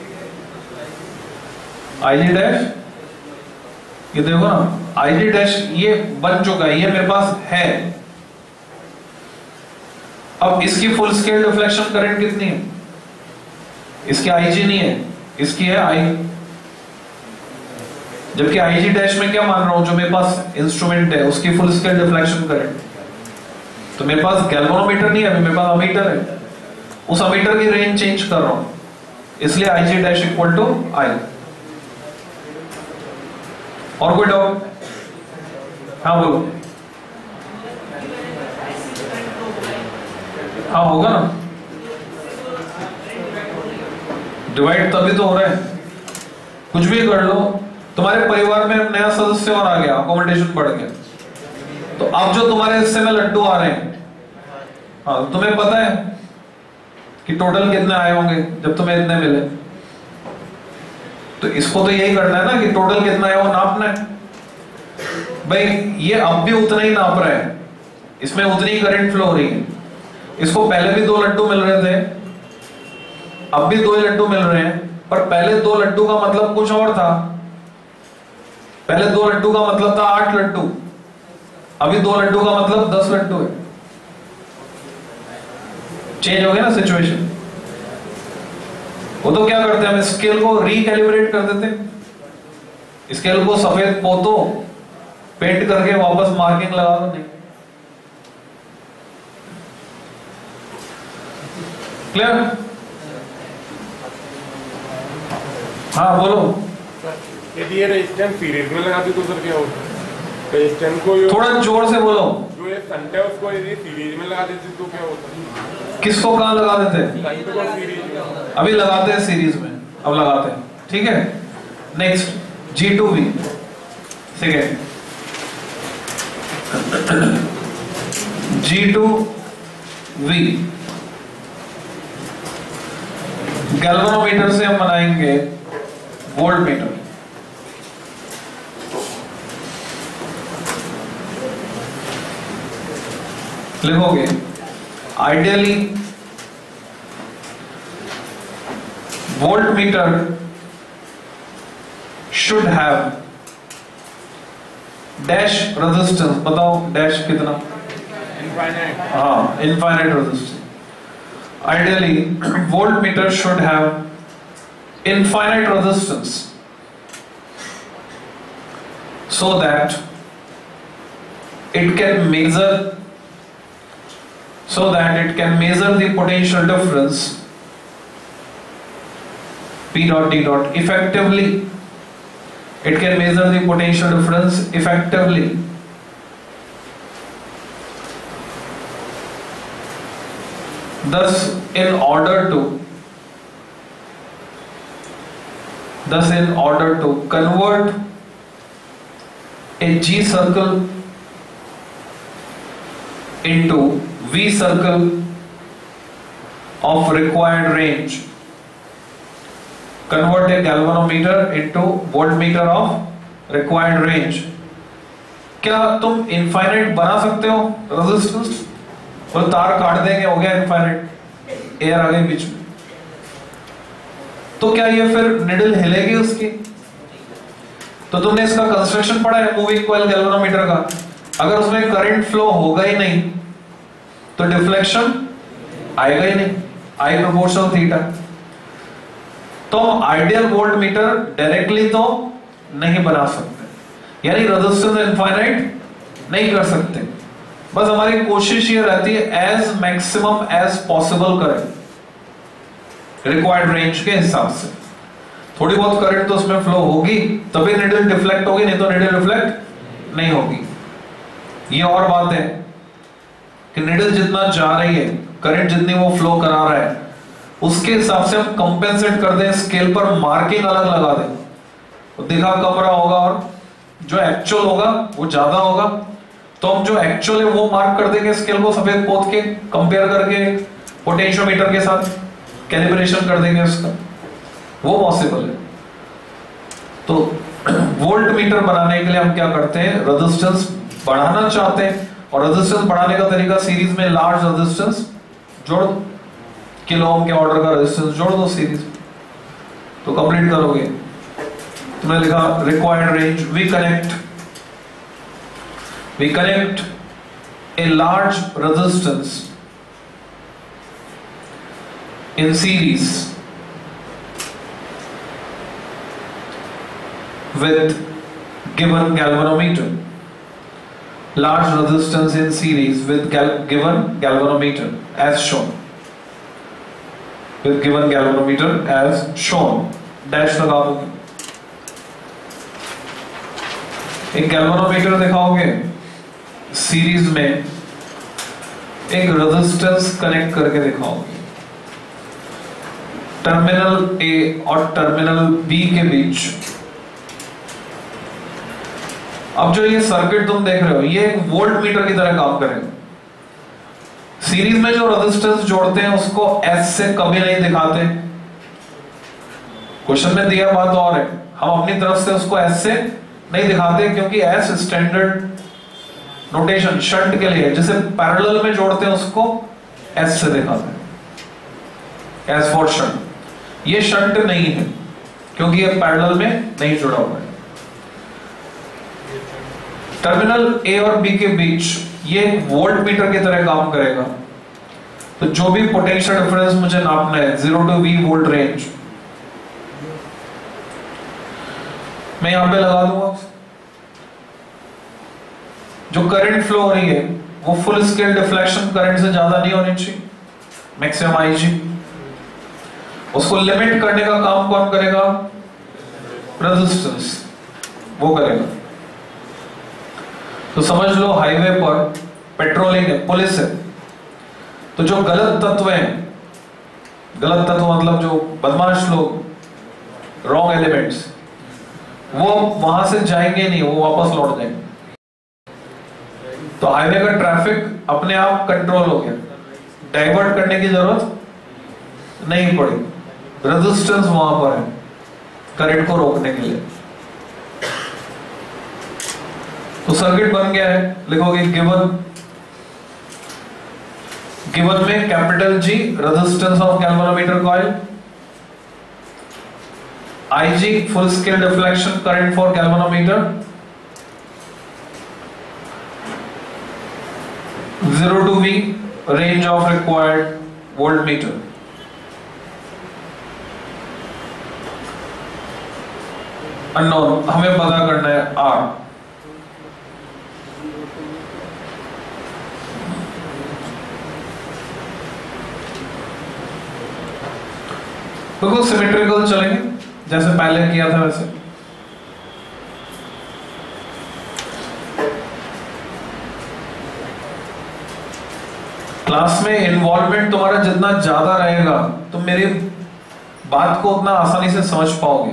IG डैश, ये देखो ना, IG डैश ये बन चुका है, ये मेरे पास है। अब इसकी फुल स्केल डिफ्लेक्शन करंट कितनी है, इसकी IG नहीं है, इसकी है I। जबकि IG डैश में क्या मान रहा हूं, जो मेरे पास इंस्ट्रूमेंट है उसकी फुल स्केल डिफ्लेक्शन करंट, तो मेरे पास गैल्वेनोमीटर नहीं है, अभी मेरे पास अमीटर है, उस अमीटर की रेंज चेंज कर रहा हूं, इसलिए IG dash equal to I। और कोई डाउट, हाँ बोलो। हाँ होगा ना, डिवाइड तभी तो हो रहा है। कुछ भी कर लो, तुम्हारे परिवार में नया सदस्य और आ गया, अकोमोडेशन बढ़ गया, तो अब जो तुम्हारे हिस्से में लड्डू आ रहे हैं, हाँ तुम्हें पता है कि टोटल कितने आए होंगे जब तुम्हें इतने मिले, तो इसको तो यही करना है ना कि टोटल कितना है वो नापना है। भाई ये अब भी उतना ही नाप रहा है, इसमें उतनी ही करंट फ्लो हो रही है। इसको पहले भी 2 लड्डू मिल रहे थे, अब भी 2 लड्डू मिल रहे हैं, पर पहले 2 लड्डू का मतलब कुछ और था। पहले 2 लड्डू का मतलब था 8 लड्डू, अभी 2 लड्डू का मतलब 10 लड्डू है। चेंज हो गया ना सिचुएशन। वो तो क्या करते हैं, हम स्केल को रिकैलिब्रेट कर देते हैं, स्केल को सफेद पोतो पेंट करके वापस मार्किंग लगा दो। नहीं क्लियर? हाँ बोलो।
यदि ये रेजिस्टेंस सीरीज में लगा दी तो सर क्या होता है? रेजिस्टेंस को
थोड़ा जोर से बोलो।
जो ये संट है उसको यदि सीरीज में लगा देते तो क्या होता है?
किसको कहाँ लगा देते हैं?
संट को सीरीज में।
अभी लगाते हैं सीरीज में, अब लगाते हैं, ठीक है। Next G2V second, G2V galvanometer से हम बनाएंगे वोल्ट मीटर। लिखोगे ideally voltmeter should have dash resistance, बताओ डैश कितना?
इनफाइनाइट।
हाँ infinite resistance. Ideally, voltmeter should have infinite resistance so that it can measure the potential difference P dot D dot effectively. It can measure the potential difference effectively. Thus, in order to convert a G circle into V circle of required range, convert a galvanometer into voltmeter of required range. क्या तुम infinite बना सकते हो resistance? वो तार काट देंगे, हो गया इनफाइनाइट, एयर आ गई बीच में, तो क्या ये फिर निडल हिलेगी उसकी? तो तुमने इसका कंस्ट्रक्शन पढ़ा है मूविंग कॉइल गैल्वेनोमीटर का, अगर उसमें करंट फ्लो होगा ही नहीं तो डिफ्लेक्शन आएगा ही नहीं, आई प्रोपोर्शनल थीटा। तो आइडियल वोल्ट मीटर डायरेक्टली तो नहीं बना सकते, यानी रेजिस्टेंस इनफाइनाइट नहीं कर सकते। बस हमारी कोशिश ये रहती है एज मैक्सिमम एज पॉसिबल करें रिक्वायर्ड रेंज के हिसाब से। थोड़ी बहुत करंट तो उसमें फ्लो होगी तभी निडल डिफ्लेक्ट होगी, नहीं तो निडल डिफ्लेक्ट नहीं होगी। ये और बात है कि निडल जितना जा रही है, करंट जितनी वो फ्लो करा रहा है, उसके हिसाब से हम कंपेंसेट कर दें, स्केल पर मार्किंग अलग लगा दें, तो दिखा कम रहा होगा और जो एक्चुअल होगा वो ज्यादा होगा, तो हम जो एक्चुअल है वो मार्क कर देंगे स्केल को सफेद पोत के, कंपेयर करके पोटेंशियोमीटर के साथ कैलिब्रेशन कर देंगे उसका, वो पॉसिबल है। तो वोल्ट मीटर बनाने के लिए हम क्या करते हैं, रेजिस्टेंस बढ़ाना चाहते हैं, और रेजिस्टेंस बढ़ाने का तरीका सीरीज में लार्ज रेजिस्टेंस जोड़ दो, किलो ओम के ऑर्डर का रेजिस्टेंस जोड़ दो सीरीज में, तो कंप्लीट करोगे। तुमने लिखा required range, we connect a large resistance in series with given galvanometer. Large resistance in series with given galvanometer as shown. With given galvanometer as shown. Dash लगा दोगे। एक गैल्वेनोमीटर दिखाओगे सीरीज में एक रेजिस्टेंस कनेक्ट करके दिखाऊंगी terminal ए और terminal B के बीच। अब जो ये सर्किट तुम देख रहे हो ये एक वोल्ट मीटर की तरह काम करेगा। सीरीज में जो रेजिस्टेंस जोड़ते हैं उसको एस से कभी नहीं दिखाते, क्वेश्चन में दिया बात और है, हम अपनी तरफ से उसको एस से नहीं दिखाते क्योंकि एस स्टैंडर्ड नोटेशन शंट के लिए, जिसे पैरेलल में जोड़ते हैं उसको एस से दिखाते हैं, एस फॉर शंट। ये शंट नहीं है क्योंकि ये पैरेलल में नहीं जुड़ा हुआ है। टर्मिनल ए और बी के बीच ये वोल्ट मीटर की तरह काम करेगा। तो जो भी पोटेंशियल डिफरेंस मुझे नापना है 0 to V वोल्ट रेंज, मैं यहां पे लगा दूंगा। जो करंट फ्लो हो रही है वो फुल स्केल डिफ्लेक्शन करंट से ज्यादा नहीं होनी चाहिए, मैक्सिमम आईजी। उसको लिमिट करने का काम कौन करेगा? रेजिस्टेंस, वो करेगा। तो समझ लो हाईवे पर पेट्रोलिंग है, पुलिस है, तो जो गलत तत्व हैं, गलत तत्व मतलब जो बदमाश लोग, रॉन्ग एलिमेंट्स, वो वहां से जाएंगे नहीं, वो वापस लौट जाएंगे। तो हाईवे का ट्रैफिक अपने आप कंट्रोल हो गया, डाइवर्ट करने की जरूरत नहीं पड़ी। रेजिस्टेंस वहां पर है करंट को रोकने के लिए। तो सर्किट बन गया है, लिखोगे गिवन में capital G resistance of galvanometer coil, IG full scale deflection current for galvanometer, 0 to V range of required voltmeter. Unknown हमें पता करना है R। बिल्कुल सिमेट्रिकल चलेंगे जैसे पहले किया था वैसे। क्लास में इन्वॉल्वमेंट तुम्हारा जितना ज्यादा रहेगा तुम मेरी बात को उतना आसानी से समझ पाओगे।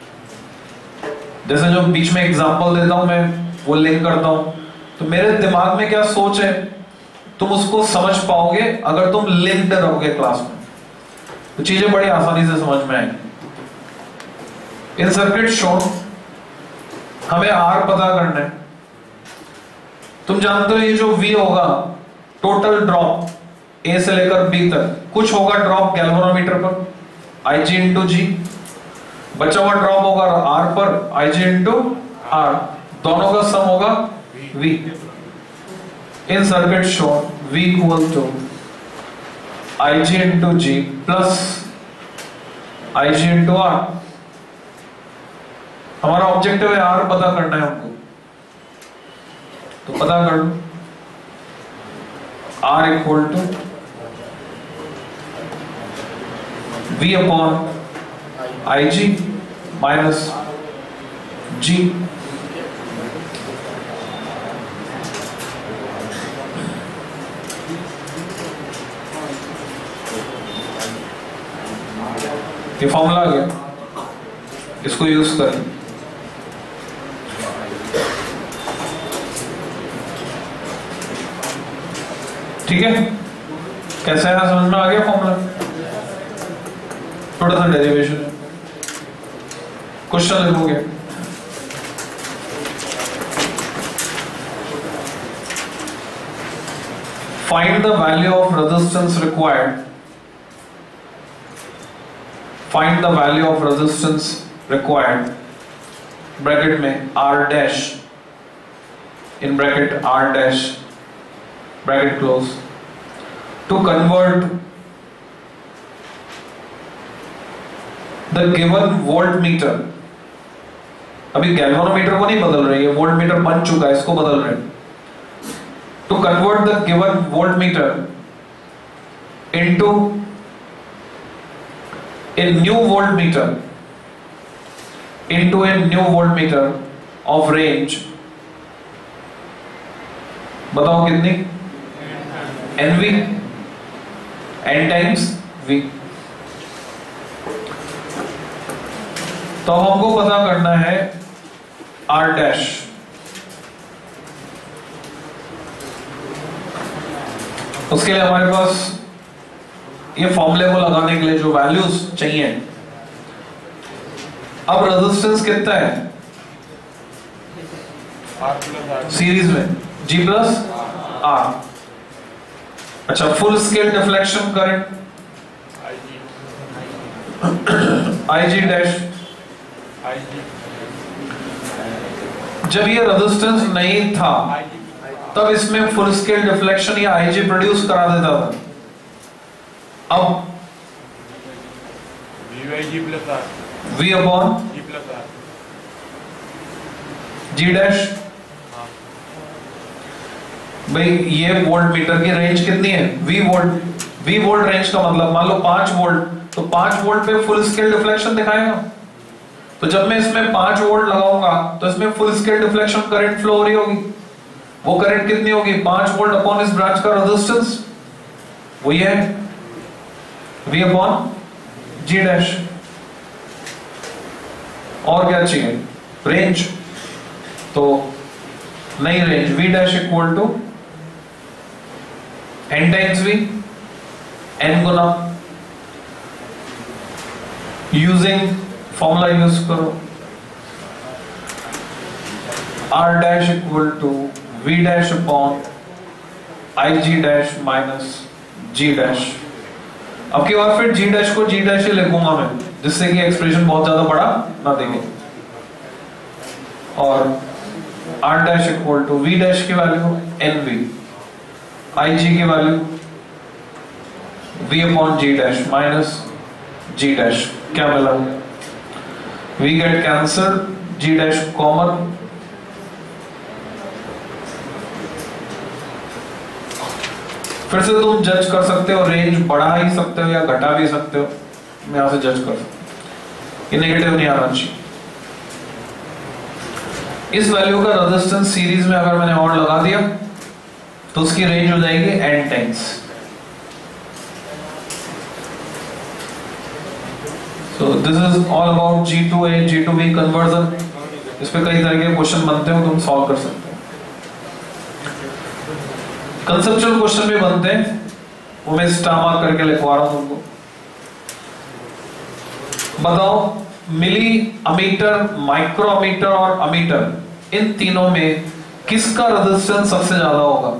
जैसे जो बीच में एग्जांपल देता हूं मैं, वो लिंक करता हूं, तो मेरे दिमाग में क्या सोच है तुम उसको समझ पाओगे अगर तुम लिंक्ड रहोगे क्लास में, तो चीजें बड़ी आसानी से समझ में आएंगी। इन सर्किट शो हमें R पता करना है। तुम जानते हो ये जो V होगा टोटल ड्रॉप A से लेकर B तक, कुछ होगा ड्रॉप गैल्वेनोमीटर पर IG इंटू G, बचा हुआ ड्रॉप होगा R पर IG इंटू R, दोनों का सम होगा V। In circuit show V equal to IG into G plus IG into R। हमारा ऑब्जेक्टिव है R पता करना है हमको, तो पता कर लो। R equal to V upon IG minus G। ये फॉर्मूला आ गया, इसको यूज करें। ठीक है, कैसे है समझ में आ गया फॉर्मूला? थोड़ा सा डेरिवेशन क्वेश्चन लिखोगे। Find the value of resistance required, find the value of resistance required bracket में R dash, in bracket R dash bracket close, to convert the given voltmeter. अभी गैल्वेनोमीटर को नहीं बदल रही है, वोल्ट मीटर बन चुका है, इसको बदल रहे हैं। To convert the given voltmeter into a new voltmeter into a new voltmeter of range, बताओ कितनी? NV, N times V। तो हमको पता करना है R डैश। उसके लिए हमारे पास ये फॉर्मूले को लगाने के लिए जो वैल्यूज चाहिए, अब रेजिस्टेंस कितना है सीरीज में? G plus R। अच्छा, full scale deflection current IG dash. जब ये रेजिस्टेंस नहीं था तब इसमें फुल स्केल डिफ्लेक्शन या IG प्रोड्यूस करा देता था। अब V अपॉन G डैश। भाई ये वोल्ट मीटर की रेंज कितनी है? V वोल्ट रेंज का मतलब मान लो 5 वोल्ट, तो 5 वोल्ट पे फुल स्केल डिफ्लेक्शन दिखाएगा। तो जब मैं इसमें 5 वोल्ट लगाऊंगा तो इसमें full scale deflection current flow हो रही होगी। वो करंट कितनी होगी? 5 वोल्ट अपॉन इस ब्रांच का रेजिस्टेंस, वो ये है V अपॉन G डैश। और क्या चाहिए? रेंज। तो नई range V dash equal to N times V, N गुना यूजिंग फॉर्मूला यूज करो, R dash equal to V dash upon IG dash minus G dash. अब की बार फिर G डैश को G डैश ही लिखूंगा मैं, जिससे कि एक्सप्रेशन बहुत ज्यादा बड़ा ना देंगे। और R dash equal to V dash की वैल्यू NV, IG की value V upon G dash minus G dash. क्या मिला? V get cancel, G dash common, फिर से तुम जज कर सकते हो, रेंज बढ़ा ही सकते हो या घटा भी सकते हो। मैं यहां से जज कर सकता हूं, ये नेगेटिव नहीं आना चाहिए। इस वैल्यू का रेजिस्टेंस सीरीज में अगर मैंने और लगा दिया तो उसकी रेंज हो जाएगी N times. So this is all about G2A G2B conversion. इस पे कई तरह के क्वेश्चन बनते हो, तुम सॉल्व कर सकते हो। कंसेप्चुअल क्वेश्चन भी बनते हैं, वो मैं स्टार मार्क करके लिखवा रहा हूं तुमको। बताओ, मिली अमीटर, माइक्रो अमीटर और अमीटर, इन तीनों में किसका रेजिस्टेंस सबसे ज्यादा होगा?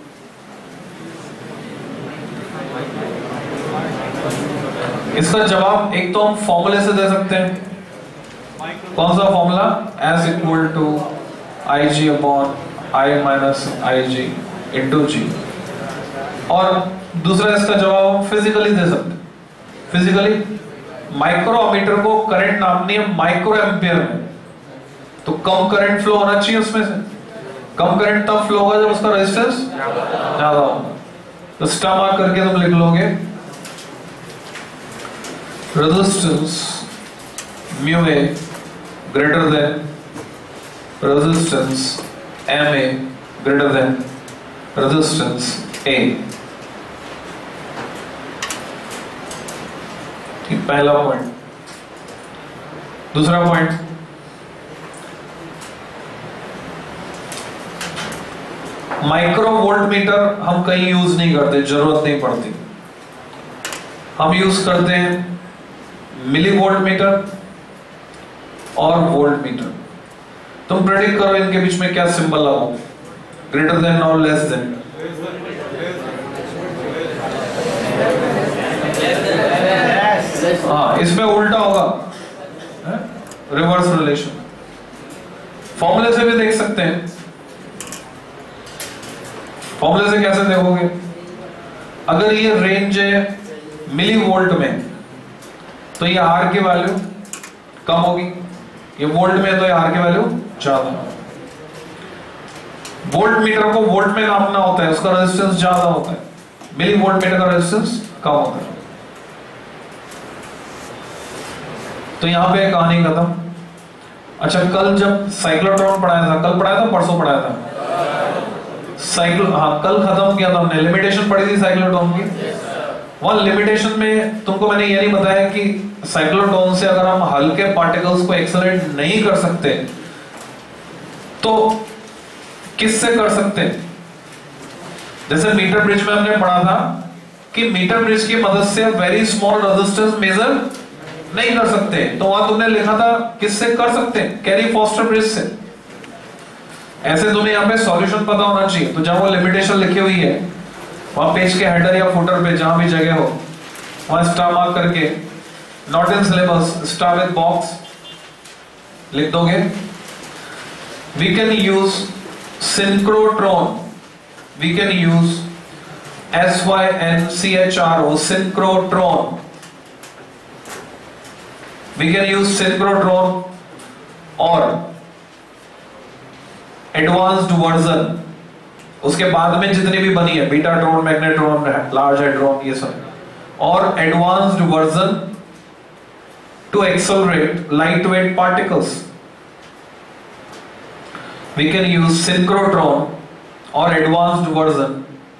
इसका जवाब एक तो हम फॉर्मूले से दे सकते हैं। कौन सा formula? S equal to IG upon I minus IG into G। और दूसरा इसका जवाब हम फिजिकली दे सकते हैं। फिजिकली माइक्रोमीटर को करंट नापनी है माइक्रो एम्पियर में, तो कम करंट फ्लो होना चाहिए उसमें से। कम करंट तब फ्लो होगा जब उसका रेजिस्टेंस ज्यादा होगा। तो स्टार मार्क करके तुम लिख लोगे resistance mu A greater than resistance M A greater than resistance A. पहला पॉइंट। दूसरा पॉइंट, माइक्रो वोल्ट मीटर हम कहीं यूज नहीं करते, जरूरत नहीं पड़ती। हम यूज करते हैं मिली वोल्ट मीटर और वोल्ट मीटर। तुम प्रेडिक्ट करो इनके बीच में क्या सिंबल लगाओ, ग्रेटर देन और लेस देन? हाँ, इसमें उल्टा होगा, रिवर्स रिलेशन। फॉर्मूले से भी देख सकते हैं। फॉर्मूले से कैसे देखोगे? अगर ये रेंज है मिली वोल्ट में तो ये R की वैल्यू कम होगी, ये वोल्ट में है तो ये R की वैल्यू ज्यादा। वोल्ट मीटर को वोल्ट में नापना होता है, उसका रेजिस्टेंस ज्यादा होता है। मिली वोल्ट मीटर का रेजिस्टेंस कम होता है। तो यहां पे कहानी खत्म। अच्छा, कल जब साइक्लोट्रॉन पढ़ाया था, कल पढ़ाया था परसों पढ़ाया था? साइक्लो, हाँ कल खत्म किया था हमने, लिमिटेशन पढ़ी थी साइक्लोट्रॉन की। वहां लिमिटेशन में तुमको मैंने ये नहीं बताया कि साइक्लोट्रॉन से अगर हम हल्के पार्टिकल्स को एक्सेलरेट नहीं कर सकते तो किससे कर सकते हैं? जैसे मीटर ब्रिज में हमने पढ़ा था कि मीटर ब्रिज की मदद से वेरी स्मॉल रेजिस्टेंस मेजर नहीं कर सकते, तो वहां तुमने लिखा था किससे कर सकते हैं? कैरी फॉस्टर ब्रिज से। ऐसे तुम्हें यहाँ पे सॉल्यूशन पता होना चाहिए, तो जहां वो लिमिटेशन लिखी हुई है वहां पेज के हेडर या फुटर पे जहां भी जगह हो वहां स्टार मार्क करके not in syllabus star with box लिख दोगे। We can use synchrotron, we can use SYNCHRO synchrotron, we can use synchrotron और एडवांस्ड वर्जन उसके बाद में जितनी भी बनी है, बीटाट्रॉन, मैग्नेट्रॉन, लार्ज हेड्रॉन, ये सब, और advanced version to accelerate light weight particles. We can use synchrotron और advanced version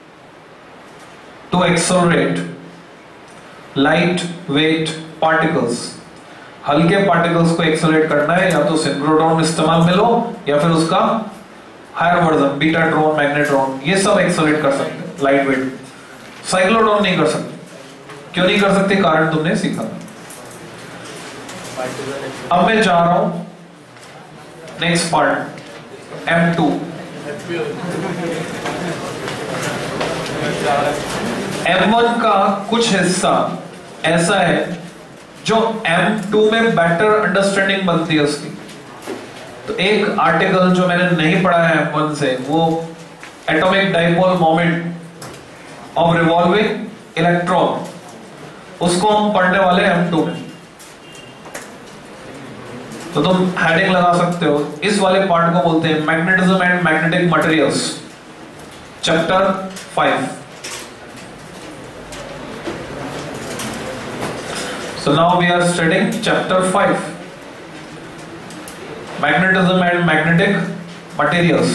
to accelerate light weight particles। हल्के पार्टिकल्स को एक्सेलरेट करना है या तो सिंक्रोट्रॉन इस्तेमाल में लो या फिर उसका हायर वर्जन बीटाट्रॉन, मैग्नेट्रॉन, ये सब एक्सेलरेट कर सकते हैं लाइट वेट। साइक्लोट्रॉन नहीं कर सकते। क्यों नहीं कर सकते? कारण तुमने सीखा। अब मैं जा रहा हूं नेक्स्ट पार्ट M2। M1 का कुछ हिस्सा ऐसा है जो M2 में बेटर अंडरस्टैंडिंग बनती है उसकी। तो एक आर्टिकल जो मैंने नहीं पढ़ा है M1 से, वो atomic dipole moment of revolving electron, उसको हम पढ़ने वाले M2 में। तो तुम हेडिंग लगा सकते हो, इस वाले पार्ट को बोलते हैं magnetism and magnetic materials, chapter 5। So now we are studying chapter 5, magnetism and magnetic materials।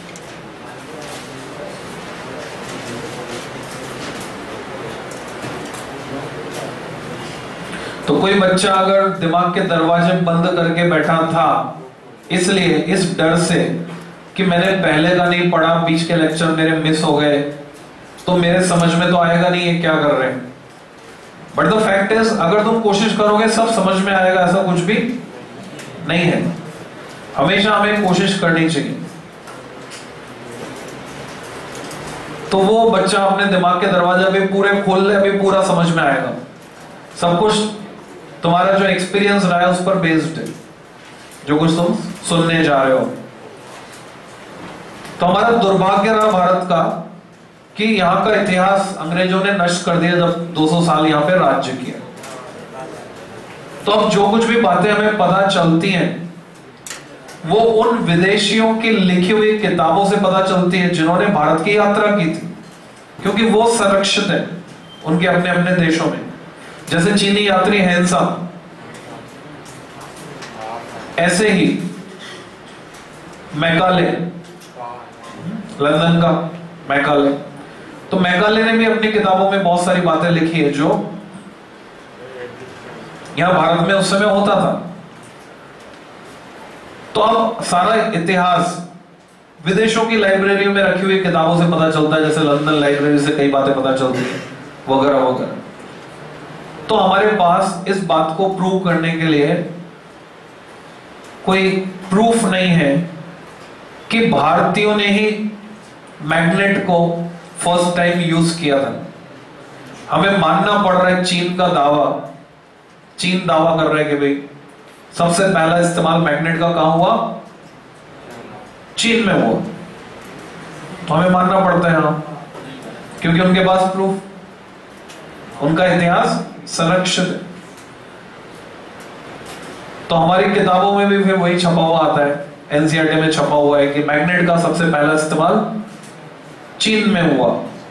तो कोई बच्चा अगर दिमाग के दरवाजे बंद करके बैठा था इसलिए, इस डर से कि मैंने पहले का नहीं पढ़ा, बीच के लेक्चर मेरे मिस हो गए, तो मेरे समझ में तो आएगा नहीं ये क्या कर रहे हैं। बट द फैक्ट इज, अगर तुम कोशिश करोगे सब समझ में आएगा, ऐसा कुछ भी नहीं है। हमेशा हमें कोशिश करनी चाहिए। तो वो बच्चा अपने दिमाग के दरवाजे अभी पूरे खोल ले, अभी पूरा समझ में आएगा। सब कुछ तुम्हारा जो एक्सपीरियंस रहा है उस पर बेस्ड है, जो कुछ तुम सुनने जा रहे हो। तो हमारा दुर्भाग्य रहा भारत का कि यहाँ का इतिहास अंग्रेजों ने नष्ट कर दिया जब 200 साल यहाँ पे राज्य किया। तो अब जो कुछ भी बातें हमें पता चलती हैं वो उन विदेशियों की लिखी हुई किताबों से पता चलती है जिन्होंने भारत की यात्रा की थी, क्योंकि वो संरक्षित है उनके अपने अपने देशों में। जैसे चीनी यात्री हैंसा, ऐसे ही मैकाले, लंदन का मैकाले, तो मैकाले ने भी अपनी किताबों में बहुत सारी बातें लिखी है जो यहां भारत में उस समय होता था। तो अब सारा इतिहास विदेशों की लाइब्रेरियों में रखी हुई किताबों से पता चलता है, जैसे लंदन लाइब्रेरी से कई बातें पता चलती है वगैरह वगैरह। तो हमारे पास इस बात को प्रूव करने के लिए कोई प्रूफ नहीं है कि भारतीयों ने ही मैग्नेट को फर्स्ट टाइम यूज किया था। हमें मानना पड़ रहा है चीन का दावा, चीन दावा कर रहा है कि भाई सबसे पहला इस्तेमाल मैग्नेट का कहां हुआ, चीन में हुआ। तो हमें मानना पड़ता है ना, क्योंकि उनके पास प्रूफ, उनका इतिहास संरक्षित है। तो हमारी किताबों में भी फिर वही छपा हुआ आता है, एनसीईआरटी में छपा हुआ है कि मैग्नेट का सबसे पहला इस्तेमाल चीन में हुआ।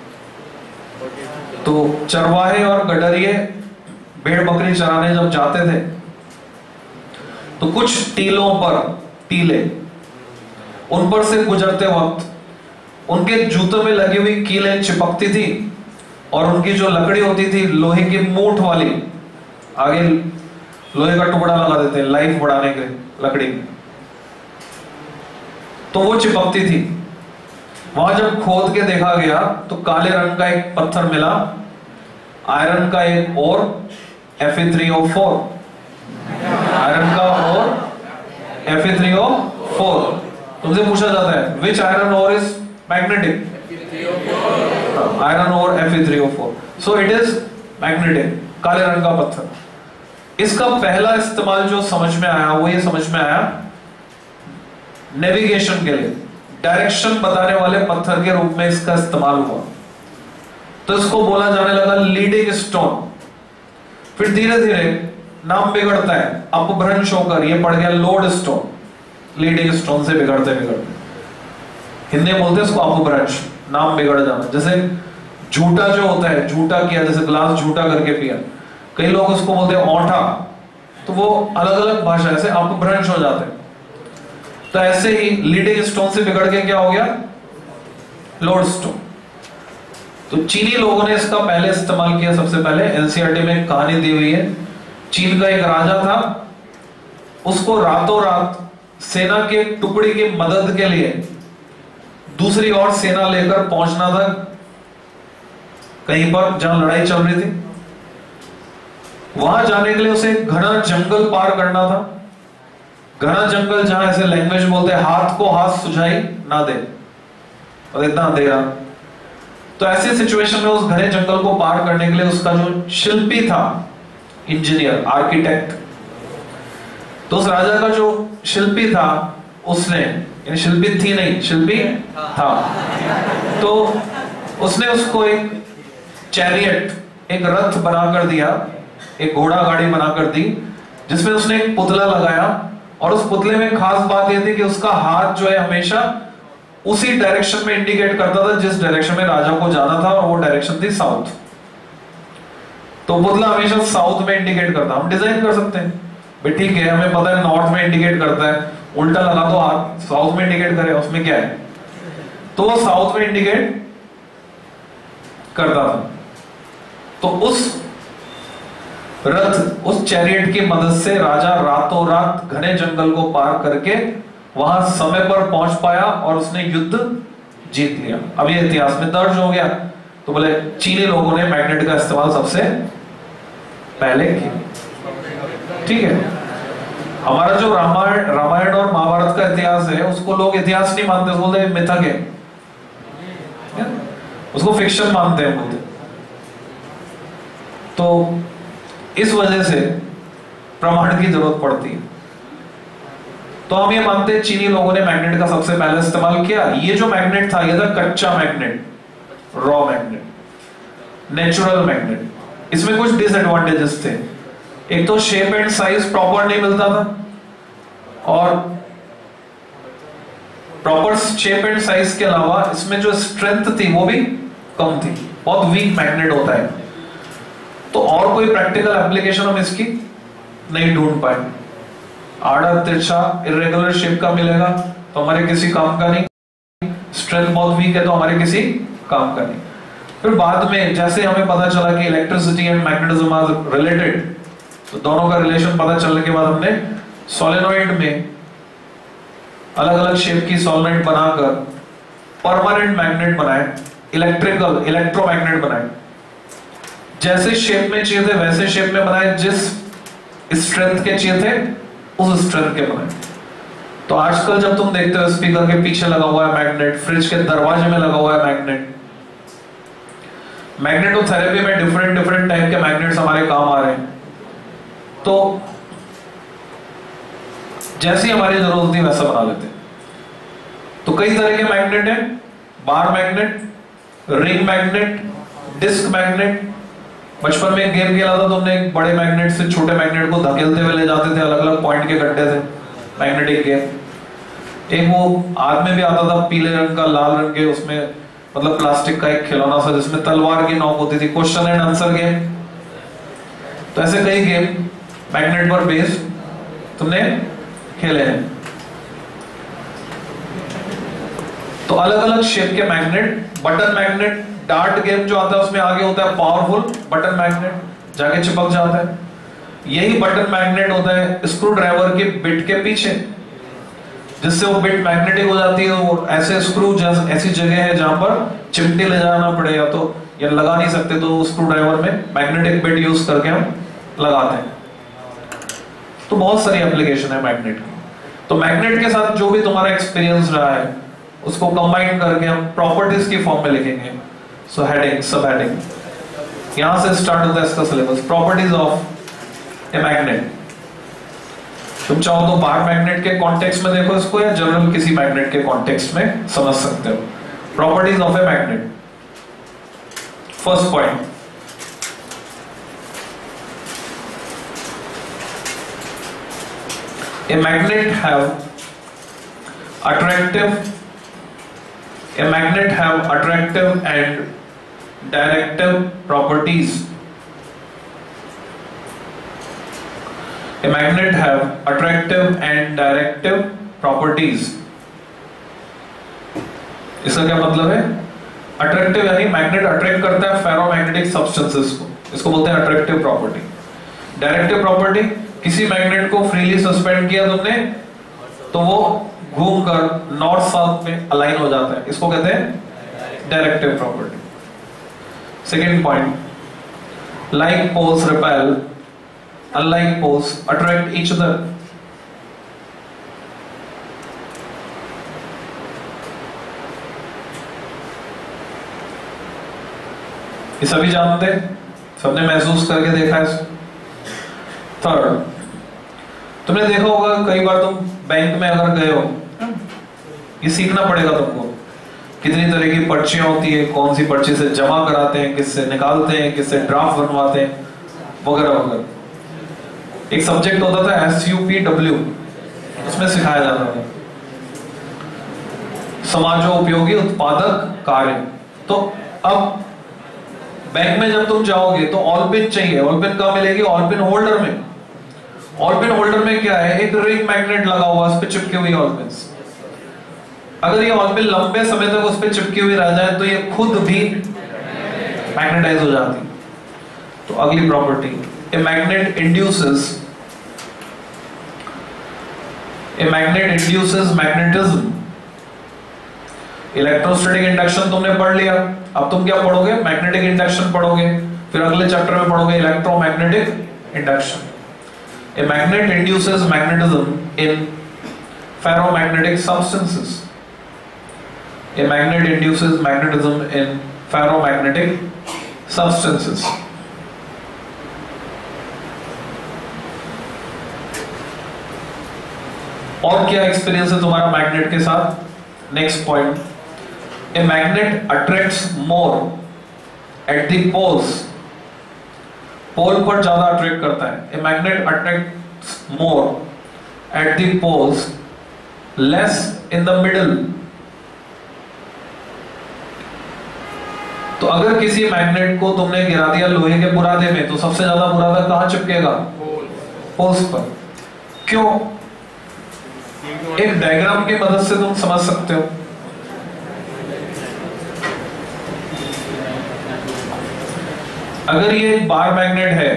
तो चरवाहे और गडरिये भेड़ बकरी चराने जब जाते थे तो कुछ टीलों पर, टीले, उन पर से गुजरते वक्त उनके जूतों में लगी हुई कीलें चिपकती थी और उनकी जो लकड़ी होती थी लोहे की मूठ वाली, आगे लोहे का टुकड़ा लगा देते हैं लाइफ बढ़ाने के लकड़ी में, तो वो चिपकती थी। वहां जब खोद के देखा गया तो काले रंग का एक पत्थर मिला, आयरन का एक और Fe3O4, आयरन का और Fe3O4। तुमसे पूछा जाता है which iron ore is magnetic, iron और Fe3O4, so it is magnetic, काले रंग का पत्थर। इसका पहला इस्तेमाल जो समझ में आया वो ये समझ में आया नेविगेशन के लिए, डायरेक्शन बताने वाले पत्थर के रूप में इसका इस्तेमाल हुआ, तो इसको बोला जाने लगा लीडिंग स्टोन। फिर धीरे धीरे नाम बिगड़ता है, अपभ्रंश होकर ये पड़ गया लोड स्टोन, लीडिंग स्टोन से बिगड़ते बिगड़ते हिंदी में बोलते हैं इसको अपभ्रंश, नाम बिगड़ जाना। जैसे झूठा जो होता है, झूठा किया, जैसे ग्लास झूठा करके पिया, कई लोग उसको बोलते हैं औंठा, तो वो अलग अलग भाषा से अपभ्रंश हो जाते हैं। तो ऐसे ही लीडिंग स्टोन से बिगड़ के क्या हो गया, लोड स्टोन। तो चीनी लोगों ने इसका पहले इस्तेमाल किया। सबसे पहले एनसीईआरटी में एक कहानी दी हुई है, चीन का एक राजा था, उसको रातों रात सेना के टुकड़ी की मदद के लिए दूसरी ओर सेना लेकर पहुंचना था कहीं पर जहां लड़ाई चल रही थी। वहां जाने के लिए उसे घना जंगल पार करना था, घना जंगल जहां ऐसे लैंग्वेज बोलते हैं हाथ को हाथ सुझाई ना दे, और इतना अंधेरा। तो ऐसी सिचुएशन में उस घने जंगल को पार करने के लिए उसका जो शिल्पी था, इंजीनियर, आर्किटेक्ट, तो उस राजा का जो शिल्पी था उसने, यानी शिल्पी थी नहीं, शिल्पी था, तो उसने उसको एक चैरियट, एक रथ बनाकर दिया, एक घोड़ा गाड़ी बनाकर दी, जिसमें उसने एक पुतला लगाया, और उस पुतले में खास बात यह थी कि उसका हाथ जो है हमेशा उसी डायरेक्शन में इंडिकेट करता था जिस डायरेक्शन में राजा को जाना था, और वो डायरेक्शन थी साउथ। तो पुतला हमेशा साउथ में इंडिकेट करता। हम डिजाइन कर सकते हैं भाई, ठीक है, हमें पता है नॉर्थ में इंडिकेट करता है, उल्टा लगा दो हाथ, साउथ में इंडिकेट करे, उसमें क्या है। तो वो साउथ में इंडिकेट करता था। तो उस रथ, उस चैरियट की मदद से राजा रातों रात घने जंगल को पार करके वहां समय पर पहुंच पाया और उसने युद्ध जीत लिया। अब ये इतिहास में दर्ज हो गया। तो बोले चीनी लोगों ने मैग्नेट का इस्तेमाल सबसे पहले किया। ठीक है, हमारा जो रामायण और महाभारत का इतिहास है उसको लोग इतिहास नहीं मानते, उसको बोलते मिथक है, उसको फिक्शन मानते हैं बोलते। तो इस वजह से प्रमाण की जरूरत पड़ती है। तो हम ये मानते हैं चीनी लोगों ने मैग्नेट का सबसे पहले इस्तेमाल किया। ये जो मैग्नेट था ये था कच्चा magnet, raw magnet, natural magnet. इसमें कुछ डिसएडवांटेजेस थे। एक तो शेप एंड साइज प्रॉपर नहीं मिलता था, और प्रॉपर शेप एंड साइज के अलावा इसमें जो स्ट्रेंथ थी वो भी कम थी, बहुत वीक मैग्नेट होता है। तो और कोई प्रैक्टिकल एप्लीकेशन हम इसकी नहीं ढूंढ पाए। आड़ा तिरछा इरेगुलर शेप का मिलेगा तो हमारे किसी काम का नहीं, स्ट्रेंथ बहुत वीक है तो हमारे किसी काम का नहीं। फिर बाद में जैसे हमें पता चला कि electricity and magnetism are related, तो दोनों का रिलेशन पता चलने के बाद हमने सोलेनॉइड में अलग अलग शेप की सोलेनॉइड बनाकर परमानेंट मैग्नेट बनाए, इलेक्ट्रोमैग्नेट बनाए। जैसे शेप में चाहिए थे वैसे शेप में बनाए, जिस स्ट्रेंथ के चाहिए थे उस स्ट्रेंथ के बनाए। तो आजकल जब तुम देखते हो स्पीकर के पीछे लगा हुआ है मैग्नेट, फ्रिज के दरवाजे में लगा हुआ है मैग्नेट, मैग्नेटोथेरेपी में डिफरेंट टाइप के मैग्नेट्स हमारे काम आ रहे हैं। तो जैसी हमारी जरूरत होती है वैसा बना लेते हैं। तो कई तरह के मैग्नेट हैं, bar magnet, ring magnet, disc magnet. बचपन में एक गेम खेला था तो हमने एक बड़े मैग्नेट से छोटे मैग्नेट को धकेलते हुए ले जाते थे, अलग अलग पॉइंट के गड्ढे थे, मैग्नेटिक गेम। एक वो आग में भी आता था, पीले रंग का, लाल रंग के, उसमें मतलब प्लास्टिक का एक खिलौना सा जिसमें तलवार की नोक होती थी, क्वेश्चन एंड आंसर गेम। तो ऐसे कई गेम मैग्नेट पर बेस्ड तुमने खेले हैं। तो अलग अलग शेप के magnet, button magnet, dart game जो आता है उसमें आगे होता है पावरफुल बटन मैग्नेट, जाके चिपक जाता है। यही बटन मैग्नेट होता है स्क्रू ड्राइवर के बिट के पीछे, जिससे वो बिट मैग्नेटिक हो जाती है। वो ऐसे स्क्रू ऐसी जगह है जहां पर चिमटी ले जाना पड़ेगा तो या लगा नहीं सकते, तो स्क्रू ड्राइवर में मैग्नेटिक बिट यूज करके हम लगाते हैं। तो बहुत सारी एप्लीकेशन है मैग्नेट की। तो मैग्नेट के साथ जो भी तुम्हारा एक्सपीरियंस रहा है उसको कंबाइन करके हम प्रॉपर्टीज की फॉर्म में लिखेंगे। सो हेडिंग, सब हेडिंग, यहां से स्टार्ट होता है इसका syllabus, properties of a magnet. तुम चाहो तो बार मैग्नेट के कॉन्टेक्स्ट में देखो इसको, या जनरल किसी मैग्नेट के कॉन्टेक्स्ट में समझ सकते हो। Properties of a magnet, first point, a magnet have attractive and directive properties. A magnet have attractive and directive properties. इसका क्या मतलब है? अट्रैक्टिव यानी मैग्नेट अट्रैक्ट करता है फेरोमैग्नेटिक सब्सटेंसेस को, इसको बोलते हैं अट्रैक्टिव प्रॉपर्टी। डायरेक्टिव प्रॉपर्टी, किसी मैग्नेट को फ्रीली सस्पेंड किया तुमने तो वो घूमकर नॉर्थ साउथ में अलाइन हो जाता है, इसको कहते हैं directive property. Second point, like poles repel, unlike poles attract each other. ये सभी जानते हैं, सबने महसूस करके देखा है। थर्ड, तुमने देखा होगा कई बार तुम बैंक में अगर गए हो, ये सीखना पड़ेगा तुमको, कितनी तरह की पर्चियां होती है, कौन सी पर्ची से जमा कराते हैं, किससे निकालते हैं, किससे ड्राफ्ट बनवाते हैं, वगैरह वगैरह। एक सब्जेक्ट होता था SUPW, उसमें सिखाया जाता था समाजोपयोगी उत्पादक कार्य। तो अब बैंक में जब तुम जाओगे तो ऑल पिन चाहिए, ऑल पिन कहाँ मिलेगी? ऑल पिन होल्डर में। ऑल पिन होल्डर में क्या है? एक रिंग मैग्नेट लगा हुआ, उस पे चिपकी हुई ऑल पिन। अगर ये ऑल पिन लंबे समय तक उस पे चिपकी हुई रह जाए तो ये खुद भी मैग्नेटाइज हो जाती। तो अगली property, a magnet induces magnetism. Electrostatic induction तुमने पढ़ लिया, अब तुम क्या पढ़ोगे? मैग्नेटिक इंडक्शन पढ़ोगे, फिर अगले चैप्टर में पढ़ोगे electromagnetic induction. A magnet induces magnetism in ferromagnetic substances. A magnet induces magnetism in ferromagnetic substances. और क्या एक्सपीरियंस है तुम्हारा मैग्नेट के साथ? Next point, a magnet attracts more at the poles. Pole पर ज्यादा अट्रैक्ट करता है। A magnet attracts more at the poles, less in the middle. तो अगर किसी मैग्नेट को तुमने गिरा दिया लोहे के बुरादे में तो सबसे ज्यादा बुरादा कहां चिपकेगा? पोल्स पर। क्यों? एक डायग्राम की मदद से तुम समझ सकते हो। अगर ये एक बार मैग्नेट है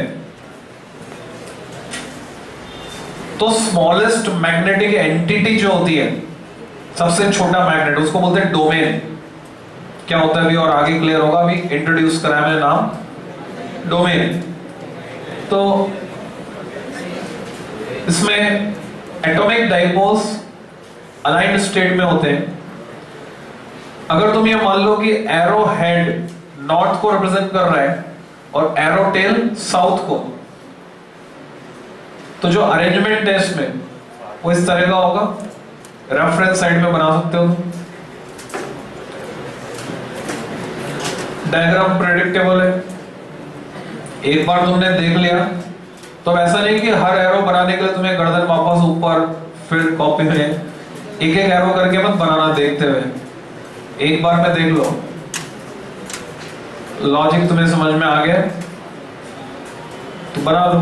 तो स्मॉलेस्ट मैग्नेटिक एंटिटी जो होती है, सबसे छोटा मैग्नेट, उसको बोलते हैं डोमेन। क्या होता है अभी और आगे क्लियर होगा, अभी इंट्रोड्यूस करा मैंने नाम डोमेन। तो इसमें एटॉमिक डाइपोल्स अलाइंड स्टेट में होते हैं। अगर तुम ये मान लो कि एरो हेड नॉर्थ को रिप्रेजेंट कर रहा है और एरो टेल साउथ को, तो जो अरेंजमेंट है इसमें वो इस तरह का होगा। रेफरेंस साइड में बना सकते हो। डायग्राम प्रेडिक्टेबल है, एक बार तुमने देख लिया तो ऐसा नहीं कि हर एरो बनाने के लिए तुम्हें गर्दन वापस ऊपर फिर कॉपी में एक एक एरो करके मत बनाना देखते हुए, एक बार में देख लो। लॉजिक तुम्हें समझ में आ गया तो बना लो,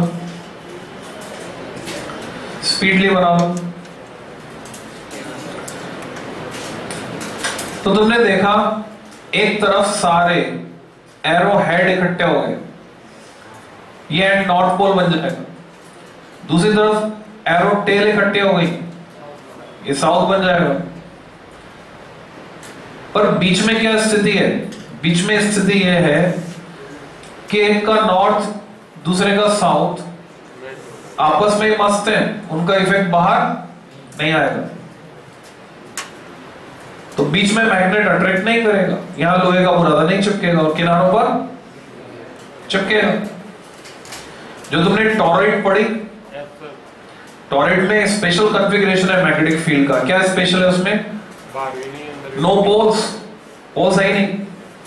स्पीडली बना लो। तो तुमने देखा एक तरफ सारे एरो हेड इकट्ठे हो गए, ये एंड नॉर्थ पोल बन जाएगा। दूसरी तरफ एरो टेल इकट्ठी हो गई, ये साउथ बन जाएगा। पर बीच में क्या स्थिति है? बीच में स्थिति यह है कि एक का नॉर्थ दूसरे का साउथ आपस में ही मस्त है, उनका इफेक्ट बाहर नहीं आएगा। तो बीच में मैग्नेट अट्रैक्ट नहीं करेगा, यहां लोहे का बुरादा नहीं चिपकेगा और किनारों पर चिपकेगा। जो तुमने टॉरॉइड पढ़ी, टॉरॉइड में स्पेशल कॉन्फ़िगरेशन है मैग्नेटिक फील्ड का। क्या स्पेशल है उसमें? नो पोल्स, पोल्स है ही नहीं।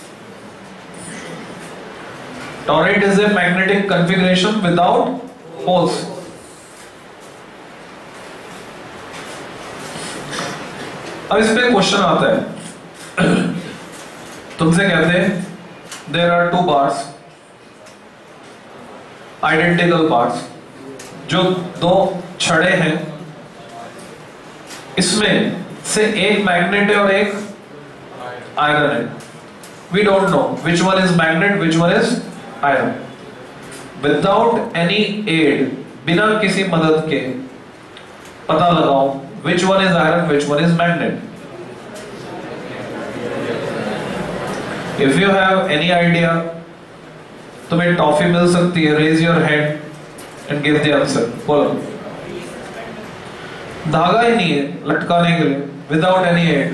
Toroid is a magnetic configuration without poles. अब इस पे क्वेश्चन आता है, तुमसे कहते हैं there are two bars, identical bars, जो दो छड़े हैं, इसमें से एक मैग्नेट है और एक आयरन है। We don't know which one is magnet, which one is iron. Without any aid, बिना किसी मदद के पता लगाओ which one is iron, which one is magnet. If you have any idea, तुम्हें टॉफी मिल सकती है। Raise your hand and give the answer. बोलो। धागा ही नहीं है लटकाने के लिए, without any aid.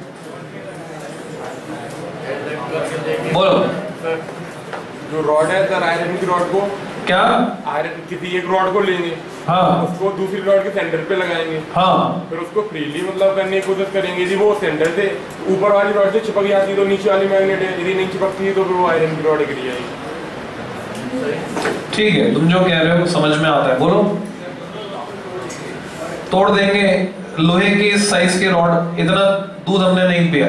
बोलो।
जो रॉड है सर, आयरन की रॉड को
क्या?
आयरन किसी एक रॉड को लेंगे,
हाँ,
उसको दूसरी रॉड के सेंटर पे लगाएंगे,
हाँ,
फिर उसको फ्रीली मतलब करने की कोशिश करेंगे। यदि वो सेंटर से ऊपर वाली रॉड से चिपक जाती तो नीचे वाली मैग्नेट है, यदि नहीं चिपकती तो फिर वो आयरन की रॉड गिर जाएगी।
ठीक है, तुम जो कह रहे हो समझ में आता है। बोलो। तोड़ देंगे लोहे की इस साइज की रॉड, इतना दूध हमने नहीं पिया।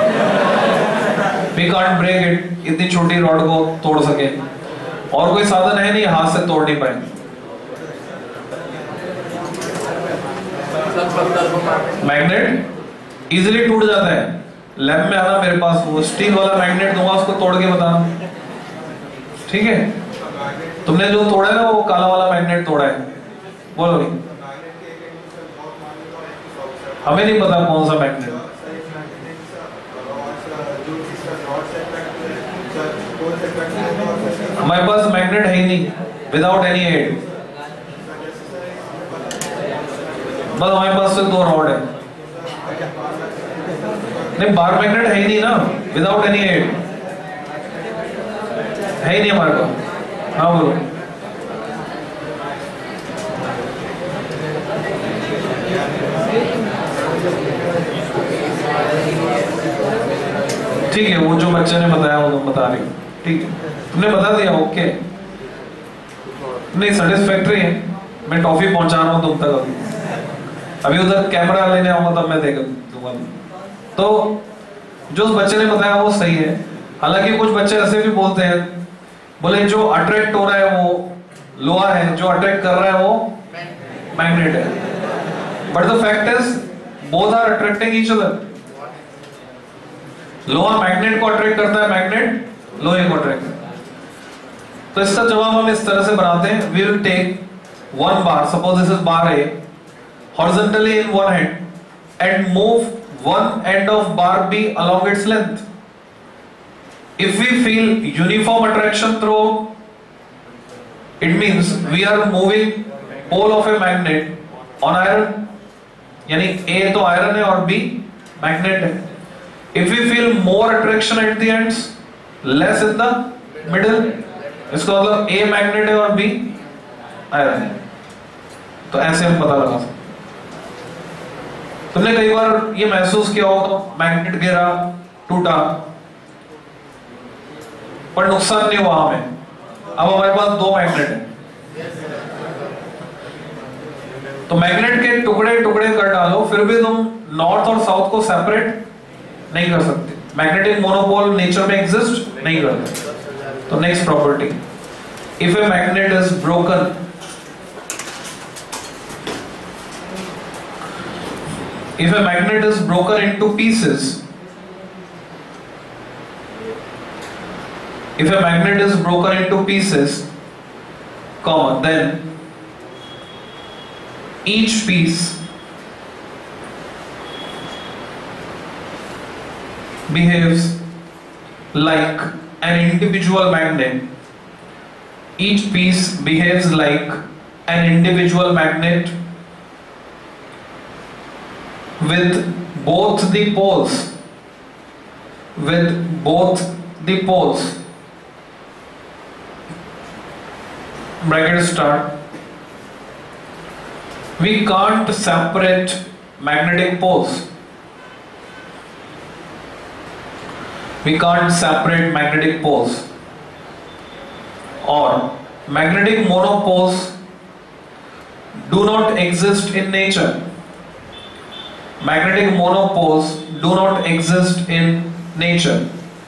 We can't break it, इतनी छोटी रॉड को तोड़ सके। और कोई साधन है नहीं, हाथ से तोड़ नहीं पाए। मैग्नेट इजीली टूट जाता है। लैब में आना मेरे पास, वो स्टील वाला मैग्नेट दूंगा, उसको तोड़ के बताना। ठीक है? तुमने जो तोड़ा है ना, वो काला वाला मैग्नेट तोड़ा है। बोलो नहीं, हमें नहीं पता कौन सा मैग्नेट। हमारे पास मैग्नेट है ही नहीं, विदाउट एनी एड। बस हमारे पास सिर्फ दो रॉड है। नहीं, बार मैग्नेट है ही नहीं ना, विदाउट एनी एड है ही नहीं हमारे पास। हाँ बोलो। ठीक है, वो जो बच्चे ने बताया वो तुम बता रही हो। ठीक है, तुमने बता दिया, ओके। नहीं, सेटिस्फैक्टरी है। मैं टॉफी पहुंचा रहा हूं तुम तक। अभी उधर कैमरा लेने आऊंगा तब मैं देख दूंगा। तो जो उस बच्चे ने बताया वो सही है। हालांकि कुछ बच्चे ऐसे भी बोलते हैं, बोले जो अट्रैक्ट हो रहा है वो लोहा है, जो अट्रैक्ट कर रहा है वो मैग्नेट है। But the fact is both are attracting each other. लोहा मैग्नेट को अट्रैक्ट करता है, मैग्नेट लोहे को अट्रैक्ट करता है। तो इसका जवाब हम इस तरह से बनाते हैं, we will take one bar, suppose this is bar A, horizontally in one hand and move one end of bar B along its length. If we feel uniform attraction through, it means we are moving pole of a magnet on iron, यानी A तो iron है और B magnet है। If we feel more attraction at the ends, less in the middle, इसका मतलब A magnet है और B iron है। तो ऐसे हम पता लगा सकते। तुमने कई बार ये महसूस किया हो तो मैग्नेट गिरा, टूटा, पर नुकसान नहीं हुआ हमें। अब हमारे पास दो मैग्नेट हैं। तो मैग्नेट के टुकड़े टुकड़े कर डालो, फिर भी तुम नॉर्थ और साउथ को सेपरेट नहीं कर सकते। मैग्नेटिक मोनोपोल नेचर में एग्जिस्ट नहीं करते। तो next property, if a magnet is broken, if a magnet is broken into pieces, if a magnet is broken into pieces, comma, then each piece behaves like an individual magnet. Each piece behaves like an individual magnet with both the poles. Bracket start. We can't separate magnetic poles. Or magnetic monopoles do not exist in nature. Magnetic monopoles do not exist in nature.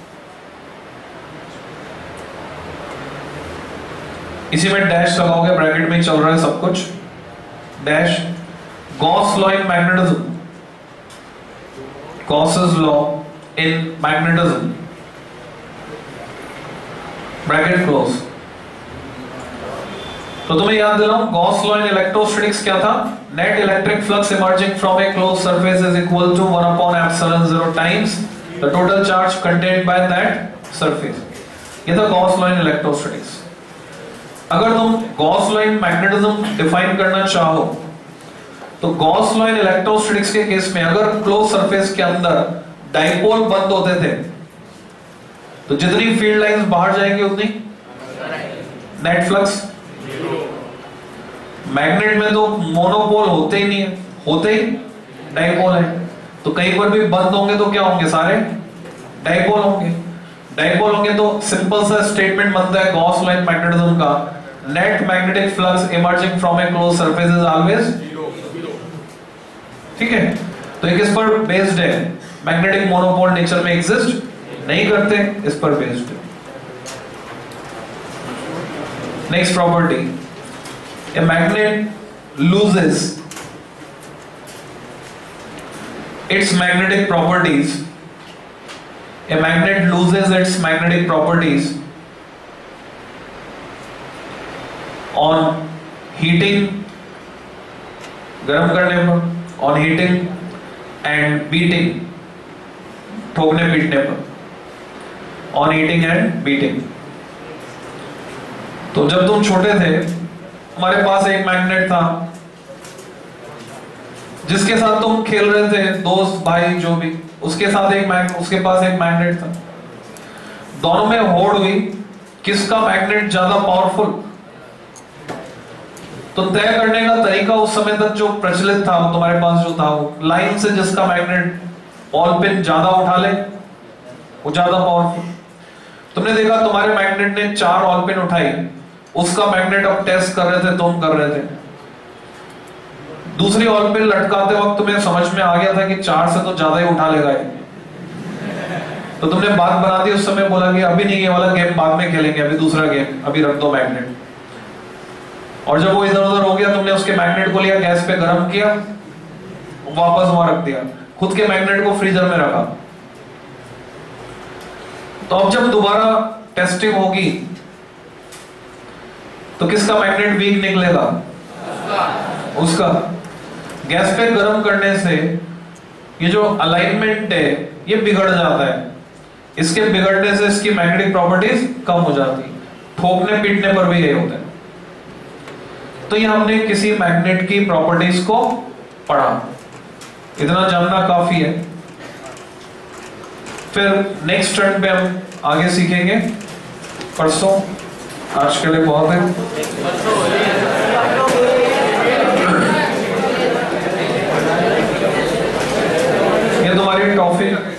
इसी में dash लगाओगे, bracket में चल रहा है सब कुछ, dash. Gauss law in magnetism. Gauss's law in magnetism. Bracket close. तो तुम्हें याद दिलाऊं, Gauss law in electrostatics क्या था? Net electric flux emerging from a closed surface is equal to 1 upon epsilon 0 times the total charge contained by that surface. ये था Gauss law in electrostatics. अगर तुम Gauss law in magnetism define करना चाहो तो Gauss law in electrostatics के case में अगर क्लोज सरफेस के अंदर डाइपोल बंद होते थे तो जितनी फील्ड लाइंस बाहर जाएंगी उतनी नेट फ्लक्स. मैग्नेट में तो मोनोपोल होते ही नहीं है, होते ही डाइपोल है, तो कहीं पर भी बंद होंगे तो क्या होंगे, सारे डाइपोल होंगे. डाइपोल होंगे तो सिंपल सा स्टेटमेंट बनता है Gauss law in magnetism का, net magnetic flux emerging from a close surface is always 0. ठीक है, तो ये किस पर बेस्ड है? मैग्नेटिक मोनोपोल नेचर में एग्जिस्ट नहीं करते, इस पर बेस्ड है. Next property, a magnet loses its magnetic properties. A magnet loses its magnetic properties on heating, गर्म करने पर, on heating and beating, ठोकने पीटने पर, on heating and beating. तो जब तुम छोटे थे हमारे पास एक मैग्नेट था जिसके साथ तुम खेल रहे थे, दोस्त भाई जो भी, उसके साथ उसके पास एक मैग्नेट था. दोनों में होड़ हुई, किसका मैग्नेट ज्यादा पावरफुल. तो तय करने का तरीका उस समय तक जो प्रचलित था, वो तुम्हारे पास जो था, वो लाइन से जिसका मैग्नेट बॉल पिन ज्यादा उठा ले वो ज्यादा पावरफुल. तुमने देखा तुम्हारे मैग्नेट ने 4 ऑल पिन उठाई, उसका मैग्नेट अब टेस्ट कर रहे थे, तुम कर रहे थे. दूसरी ऑल पिन लटकाते वक्त तुम्हें समझ में आ गया था कि 4 से तो ज्यादा ही उठा लेगा ये, तो तुमने बात बना दी उस समय, बोला कि अभी नहीं, ये वाला गेम बाद में खेलेंगे, अभी दूसरा गेम, अभी रख दो मैग्नेट. और जब वो इधर उधर हो गया, तुमने उसके मैग्नेट को लिया, गैस पे गर्म किया, वापस वहां रख दिया, खुद के मैग्नेट को फ्रीजर में रखा. तो अब जब दोबारा टेस्टिंग होगी तो किसका मैग्नेट वीक निकलेगा? उसका. गैस पे गर्म करने से ये जो अलाइनमेंट है ये बिगड़ जाता है, इसके बिगड़ने से इसकी मैग्नेटिक प्रॉपर्टीज कम हो जाती, ठोकने पीटने पर भी ये होता है. तो ये हमने किसी मैग्नेट की प्रॉपर्टीज को पढ़ा, इतना जानना काफी है. फिर नेक्स्ट टर्न पे हम आगे सीखेंगे परसों. आज के लिए बहुत है. ये तुम्हारी टॉफी